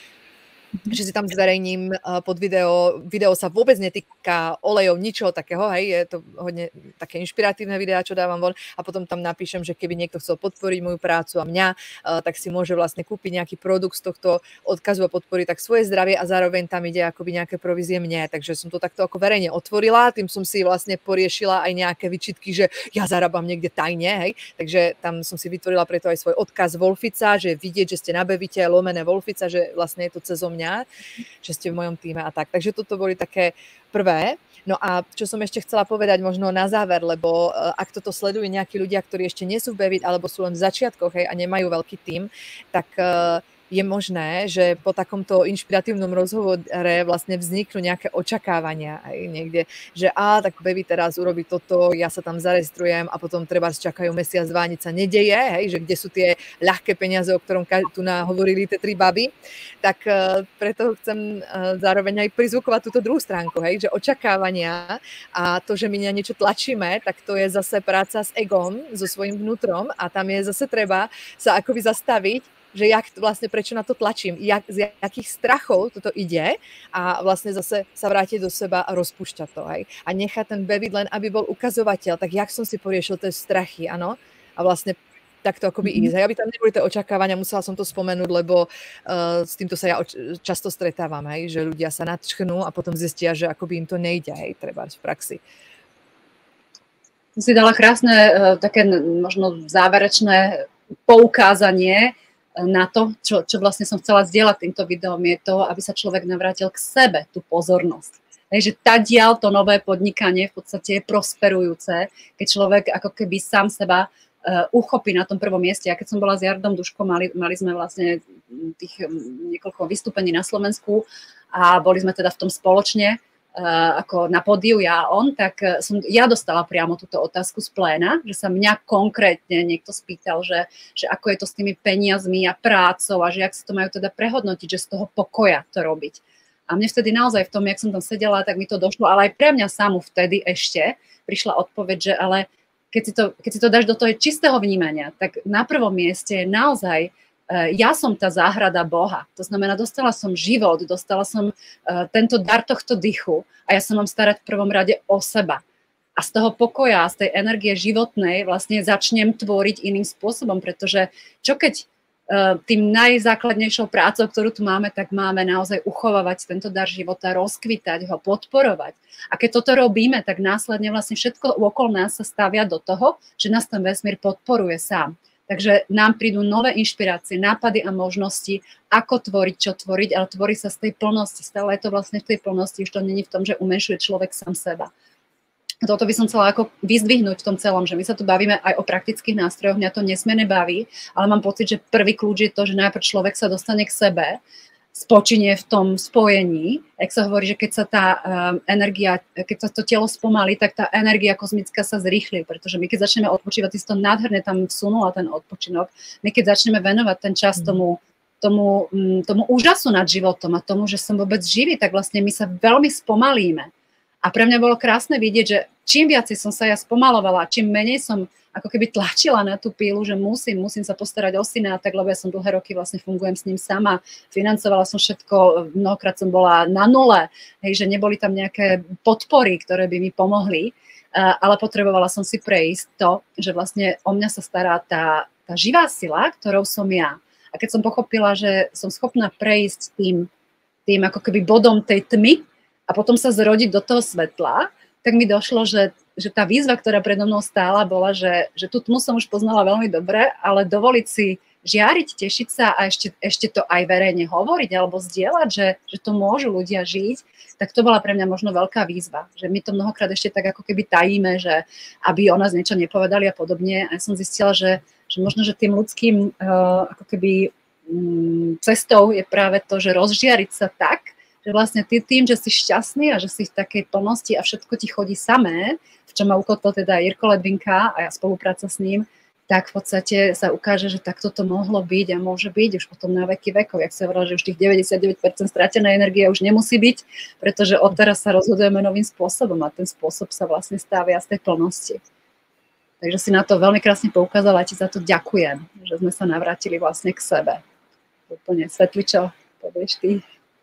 že si tam zverejním pod video sa vôbec netýka olejov, ničoho takého, hej, je to hodne také inšpiratívne videá, čo dávam von a potom tam napíšem, že keby niekto chcel podporiť moju prácu a mňa, tak si môže vlastne kúpiť nejaký produkt z tohto odkazu a podporiť tak svoje zdravie a zároveň tam ide akoby nejaké provízie mne, takže som to takto ako verejne otvorila, tým som si vlastne poriešila aj nejaké výčitky, že ja zarábam niekde tajne, hej, takže tam som si vytvorila preto aj svoj odkaz Wolfica, že vidieť, že ste na Bevite lomené Wolfica, že vlastne je to cezom mňa, že ste v mojom týme a tak. Takže toto boli také prvé. No a čo som ešte chcela povedať možno na záver, lebo ak toto sledujú nejakí ľudia, ktorí ešte nie sú v Bevit alebo sú len v začiatkoch, hej, a nemajú veľký tím, tak je možné, že po takomto inšpiratívnom rozhovore vlastne vzniknú nejaké očakávania aj niekde, že tak Bevit teraz urobí toto, ja sa tam zaregistrujem a potom treba čakajú mesiac, 2, nič sa nedeje, hej, že kde sú tie ľahké peniaze, o ktorom tu hovorili tie 3 baby, tak preto chcem zároveň aj prizvukovať túto druhú stránku, hej, že očakávania a to, že my na niečo tlačíme, tak to je zase práca s egom, so svojím vnútrom a tam je zase treba sa akoby zastaviť, že vlastne prečo na to tlačím, z jakých strachov toto ide a vlastne zase sa vrátiť do seba a rozpúšťať to aj. A nechať ten Bevit len, aby bol ukazovateľ, tak jak som si poriešil tie strachy, áno, a vlastne takto akoby ísť. Aby tam neboli tie očakávania, musela som to spomenúť, lebo s týmto sa ja často stretávam, hej, že ľudia sa nadšknú a potom zistia, že akoby im to nejde, hej, treba v praxi. Si dala krásne také možno záverečné poukázanie na to, čo vlastne som chcela zdieľať týmto videom, je to, aby sa človek navrátil k sebe, tú pozornosť. Takže tadiaľ to nové podnikanie v podstate je prosperujúce, keď človek ako keby sám seba uchopí na tom prvom mieste. Ja keď som bola s Jardom Duškom, mali sme vlastne tých niekoľko vystúpení na Slovensku a boli sme teda v tom spoločne, ako na pódiu ja a on, tak som ja dostala priamo túto otázku z pléna, že sa mňa konkrétne niekto spýtal, že ako je to s tými peniazmi a prácou a že jak sa to majú teda prehodnotiť, že z toho pokoja to robiť. A mne vtedy naozaj v tom, jak som tam sedela, tak mi to došlo, ale aj pre mňa samú vtedy ešte prišla odpoveď, že ale keď si to dáš do toho čistého vnímania, tak na prvom mieste je naozaj ja som tá záhrada Boha. To znamená, dostala som život, dostala som tento dar tohto dychu a ja sa mám starať v prvom rade o seba. A z toho pokoja, z tej energie životnej vlastne začnem tvoriť iným spôsobom, pretože čo keď tým najzákladnejšou prácou, ktorú tu máme, tak máme naozaj uchovávať tento dar života, rozkvitať ho, podporovať. A keď toto robíme, tak následne vlastne všetko okolo nás sa stavia do toho, že nás ten vesmír podporuje sám. Takže nám prídu nové inšpirácie, nápady a možnosti, ako tvoriť, čo tvoriť, ale tvorí sa z tej plnosti. Stále je to vlastne v tej plnosti, už to není v tom, že umenšuje človek sám seba. A toto by som chcela ako vyzdvihnúť v tom celom, že my sa tu bavíme aj o praktických nástrojoch, mňa to nesmierne baví, ale mám pocit, že prvý kľúč je to, že najprv človek sa dostane k sebe, spočinie v tom spojení, ak sa hovorí, že keď sa tá energia, keď sa to telo spomalí, tak tá energia kozmická sa zrýchli, pretože my keď začneme odpočívať, ty si to nádherne tam vsunula ten odpočinok, my keď začneme venovať ten čas tomu úžasu nad životom a tomu, že som vôbec živý, tak vlastne my sa veľmi spomalíme. A pre mňa bolo krásne vidieť, že čím viacej som sa ja spomalovala, čím menej som ako keby tlačila na tú pílu, že musím sa postarať o syna, tak lebo ja som dlhé roky vlastne fungujem s ním sama, financovala som všetko, mnohokrát som bola na nule, hej, že neboli tam nejaké podpory, ktoré by mi pomohli, ale potrebovala som si prejsť to, že vlastne o mňa sa stará tá živá sila, ktorou som ja. A keď som pochopila, že som schopná prejsť tým ako keby bodom tej tmy a potom sa zrodiť do toho svetla, tak mi došlo, že tá výzva, ktorá predo mnou stála, bola, že tú tmu som už poznala veľmi dobre, ale dovoliť si žiariť, tešiť sa a ešte to aj verejne hovoriť alebo zdieľať, že to môžu ľudia žiť, tak to bola pre mňa možno veľká výzva. Že my to mnohokrát ešte tak ako keby tajíme, že aby o nás niečo nepovedali a podobne. A ja som zistila, že možno, že tým ľudským ako keby cestou je práve to, že rozžiariť sa tak, Že vlastne ty tým, že si šťastný a že si v takej plnosti a všetko ti chodí samé, v čom ma ukotvil teda Jirko Ledvinka a ja spolupráca s ním, tak v podstate sa ukáže, že takto to mohlo byť a môže byť už potom na veky vekov. Jak sa hovorilo, že už tých 99% stratenej energie už nemusí byť, pretože odteraz sa rozhodujeme novým spôsobom a ten spôsob sa vlastne stavia z tej plnosti. Takže si na to veľmi krásne poukázala a ti za to ďakujem, že sme sa navrátili vlastne k sebe. Úplne Svetličo, povieš ty.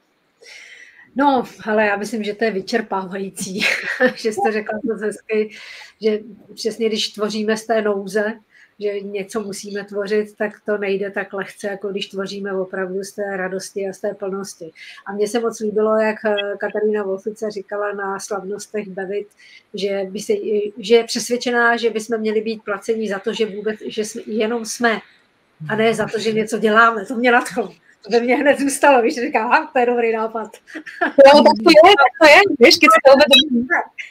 No, ale já myslím, že to je vyčerpávající, že jste řekla to hezky, že přesně když tvoříme z té nouze, že něco musíme tvořit, tak to nejde tak lehce, jako když tvoříme opravdu z té radosti a z té plnosti. A mně se moc líbilo, jak Katarína Wolfice říkala na slavnostech Bevit, že je přesvědčená, že bychom měli být placení za to, že vůbec, že jenom jsme, a ne za to, že něco děláme. To mě nadchlo. To by mě hned zůstalo, víš, říkám, to je dobrý nápad. No, tak to je, vieš, keď si to uvedomím.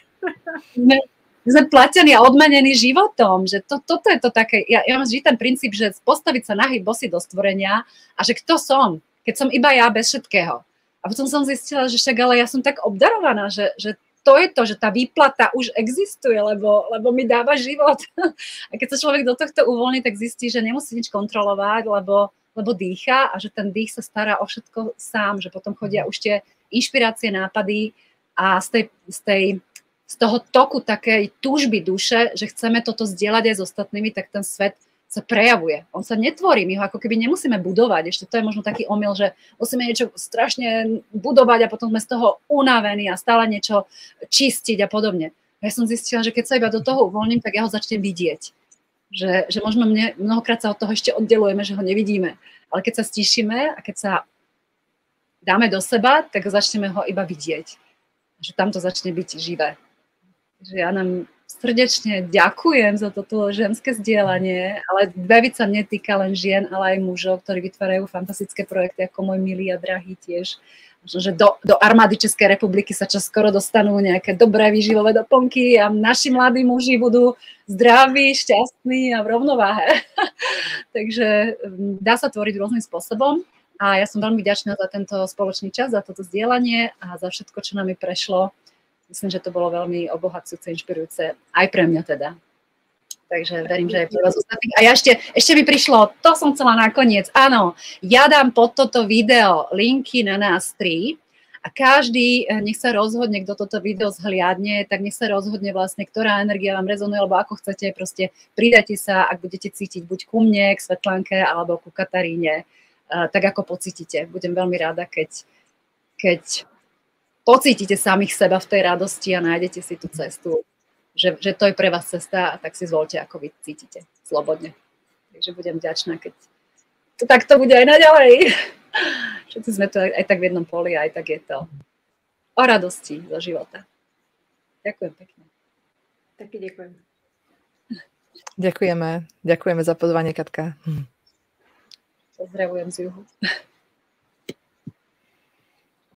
Sme platení a odmenení životom, že toto je to také, ja mám vždy ten princíp, že postaviť sa nahý bosy do stvorenia a že kto som, keď som iba ja bez všetkého. A potom som zistila, že však ale ja som tak obdarovaná, že to je to, že tá výplata už existuje, lebo mi dáva život. A keď sa človek do tohto uvoľní, tak zistí, že nemusí nič kontrolovať, lebo dýcha a že ten dých sa stará o všetko sám, že potom chodia už tie inšpirácie, nápady a z toho toku takej túžby duše, že chceme toto zdieľať aj s ostatnými, tak ten svet sa prejavuje. On sa netvorí, my ho ako keby nemusíme budovať. Ešte to je možno taký omyl, že musíme niečo strašne budovať a potom sme z toho unavení a stále niečo čistiť a podobne. Ja som zistila, že keď sa iba do toho uvoľním, tak ja ho začnem vidieť. Že možno mnohokrát sa od toho ešte oddelujeme, že ho nevidíme. Ale keď sa stíšime a keď sa dáme do seba, tak začneme ho iba vidieť. Že tam to začne byť živé. Že ja nám srdečne ďakujem za toto ženské zdieľanie, ale Bevit sa netýka len žien, ale aj mužov, ktorí vytvárajú fantastické projekty, ako môj milý a drahý tiež. Možno, že do armády Českej republiky sa čoskoro dostanú nejaké dobré výživové doplnky a naši mladí muži budú zdraví, šťastní a v rovnováhe. Takže dá sa tvoriť rôznym spôsobom a ja som veľmi vďačná za tento spoločný čas, za toto zdieľanie a za všetko, čo nám prešlo. Myslím, že to bolo veľmi obohacujúce, inšpirujúce, aj pre mňa teda. Takže verím, že aj pre vás ostatných. A ja ešte mi prišlo, to som chcela nakoniec, áno, ja dám pod toto video linky na nás 3 a každý nech sa rozhodne, kto toto video zhliadne, tak nech sa rozhodne vlastne, ktorá energia vám rezonuje, alebo ako chcete, proste pridajte sa, ak budete cítiť buď ku mne, k Svetlánke, alebo ku Kataríne, tak ako pocítite. Budem veľmi rada, keď pocítite samých seba v tej radosti a nájdete si tú cestu, že to je pre vás cesta a tak si zvolte, ako vy cítite, slobodne. Takže budem vďačná, keď to takto bude aj naďalej. Všetci sme tu aj tak v jednom poli, aj tak je to o radosti zo života. Ďakujem pekne. Taky ďakujem. Ďakujeme za pozvanie, Katka. Pozdravujem z juhu.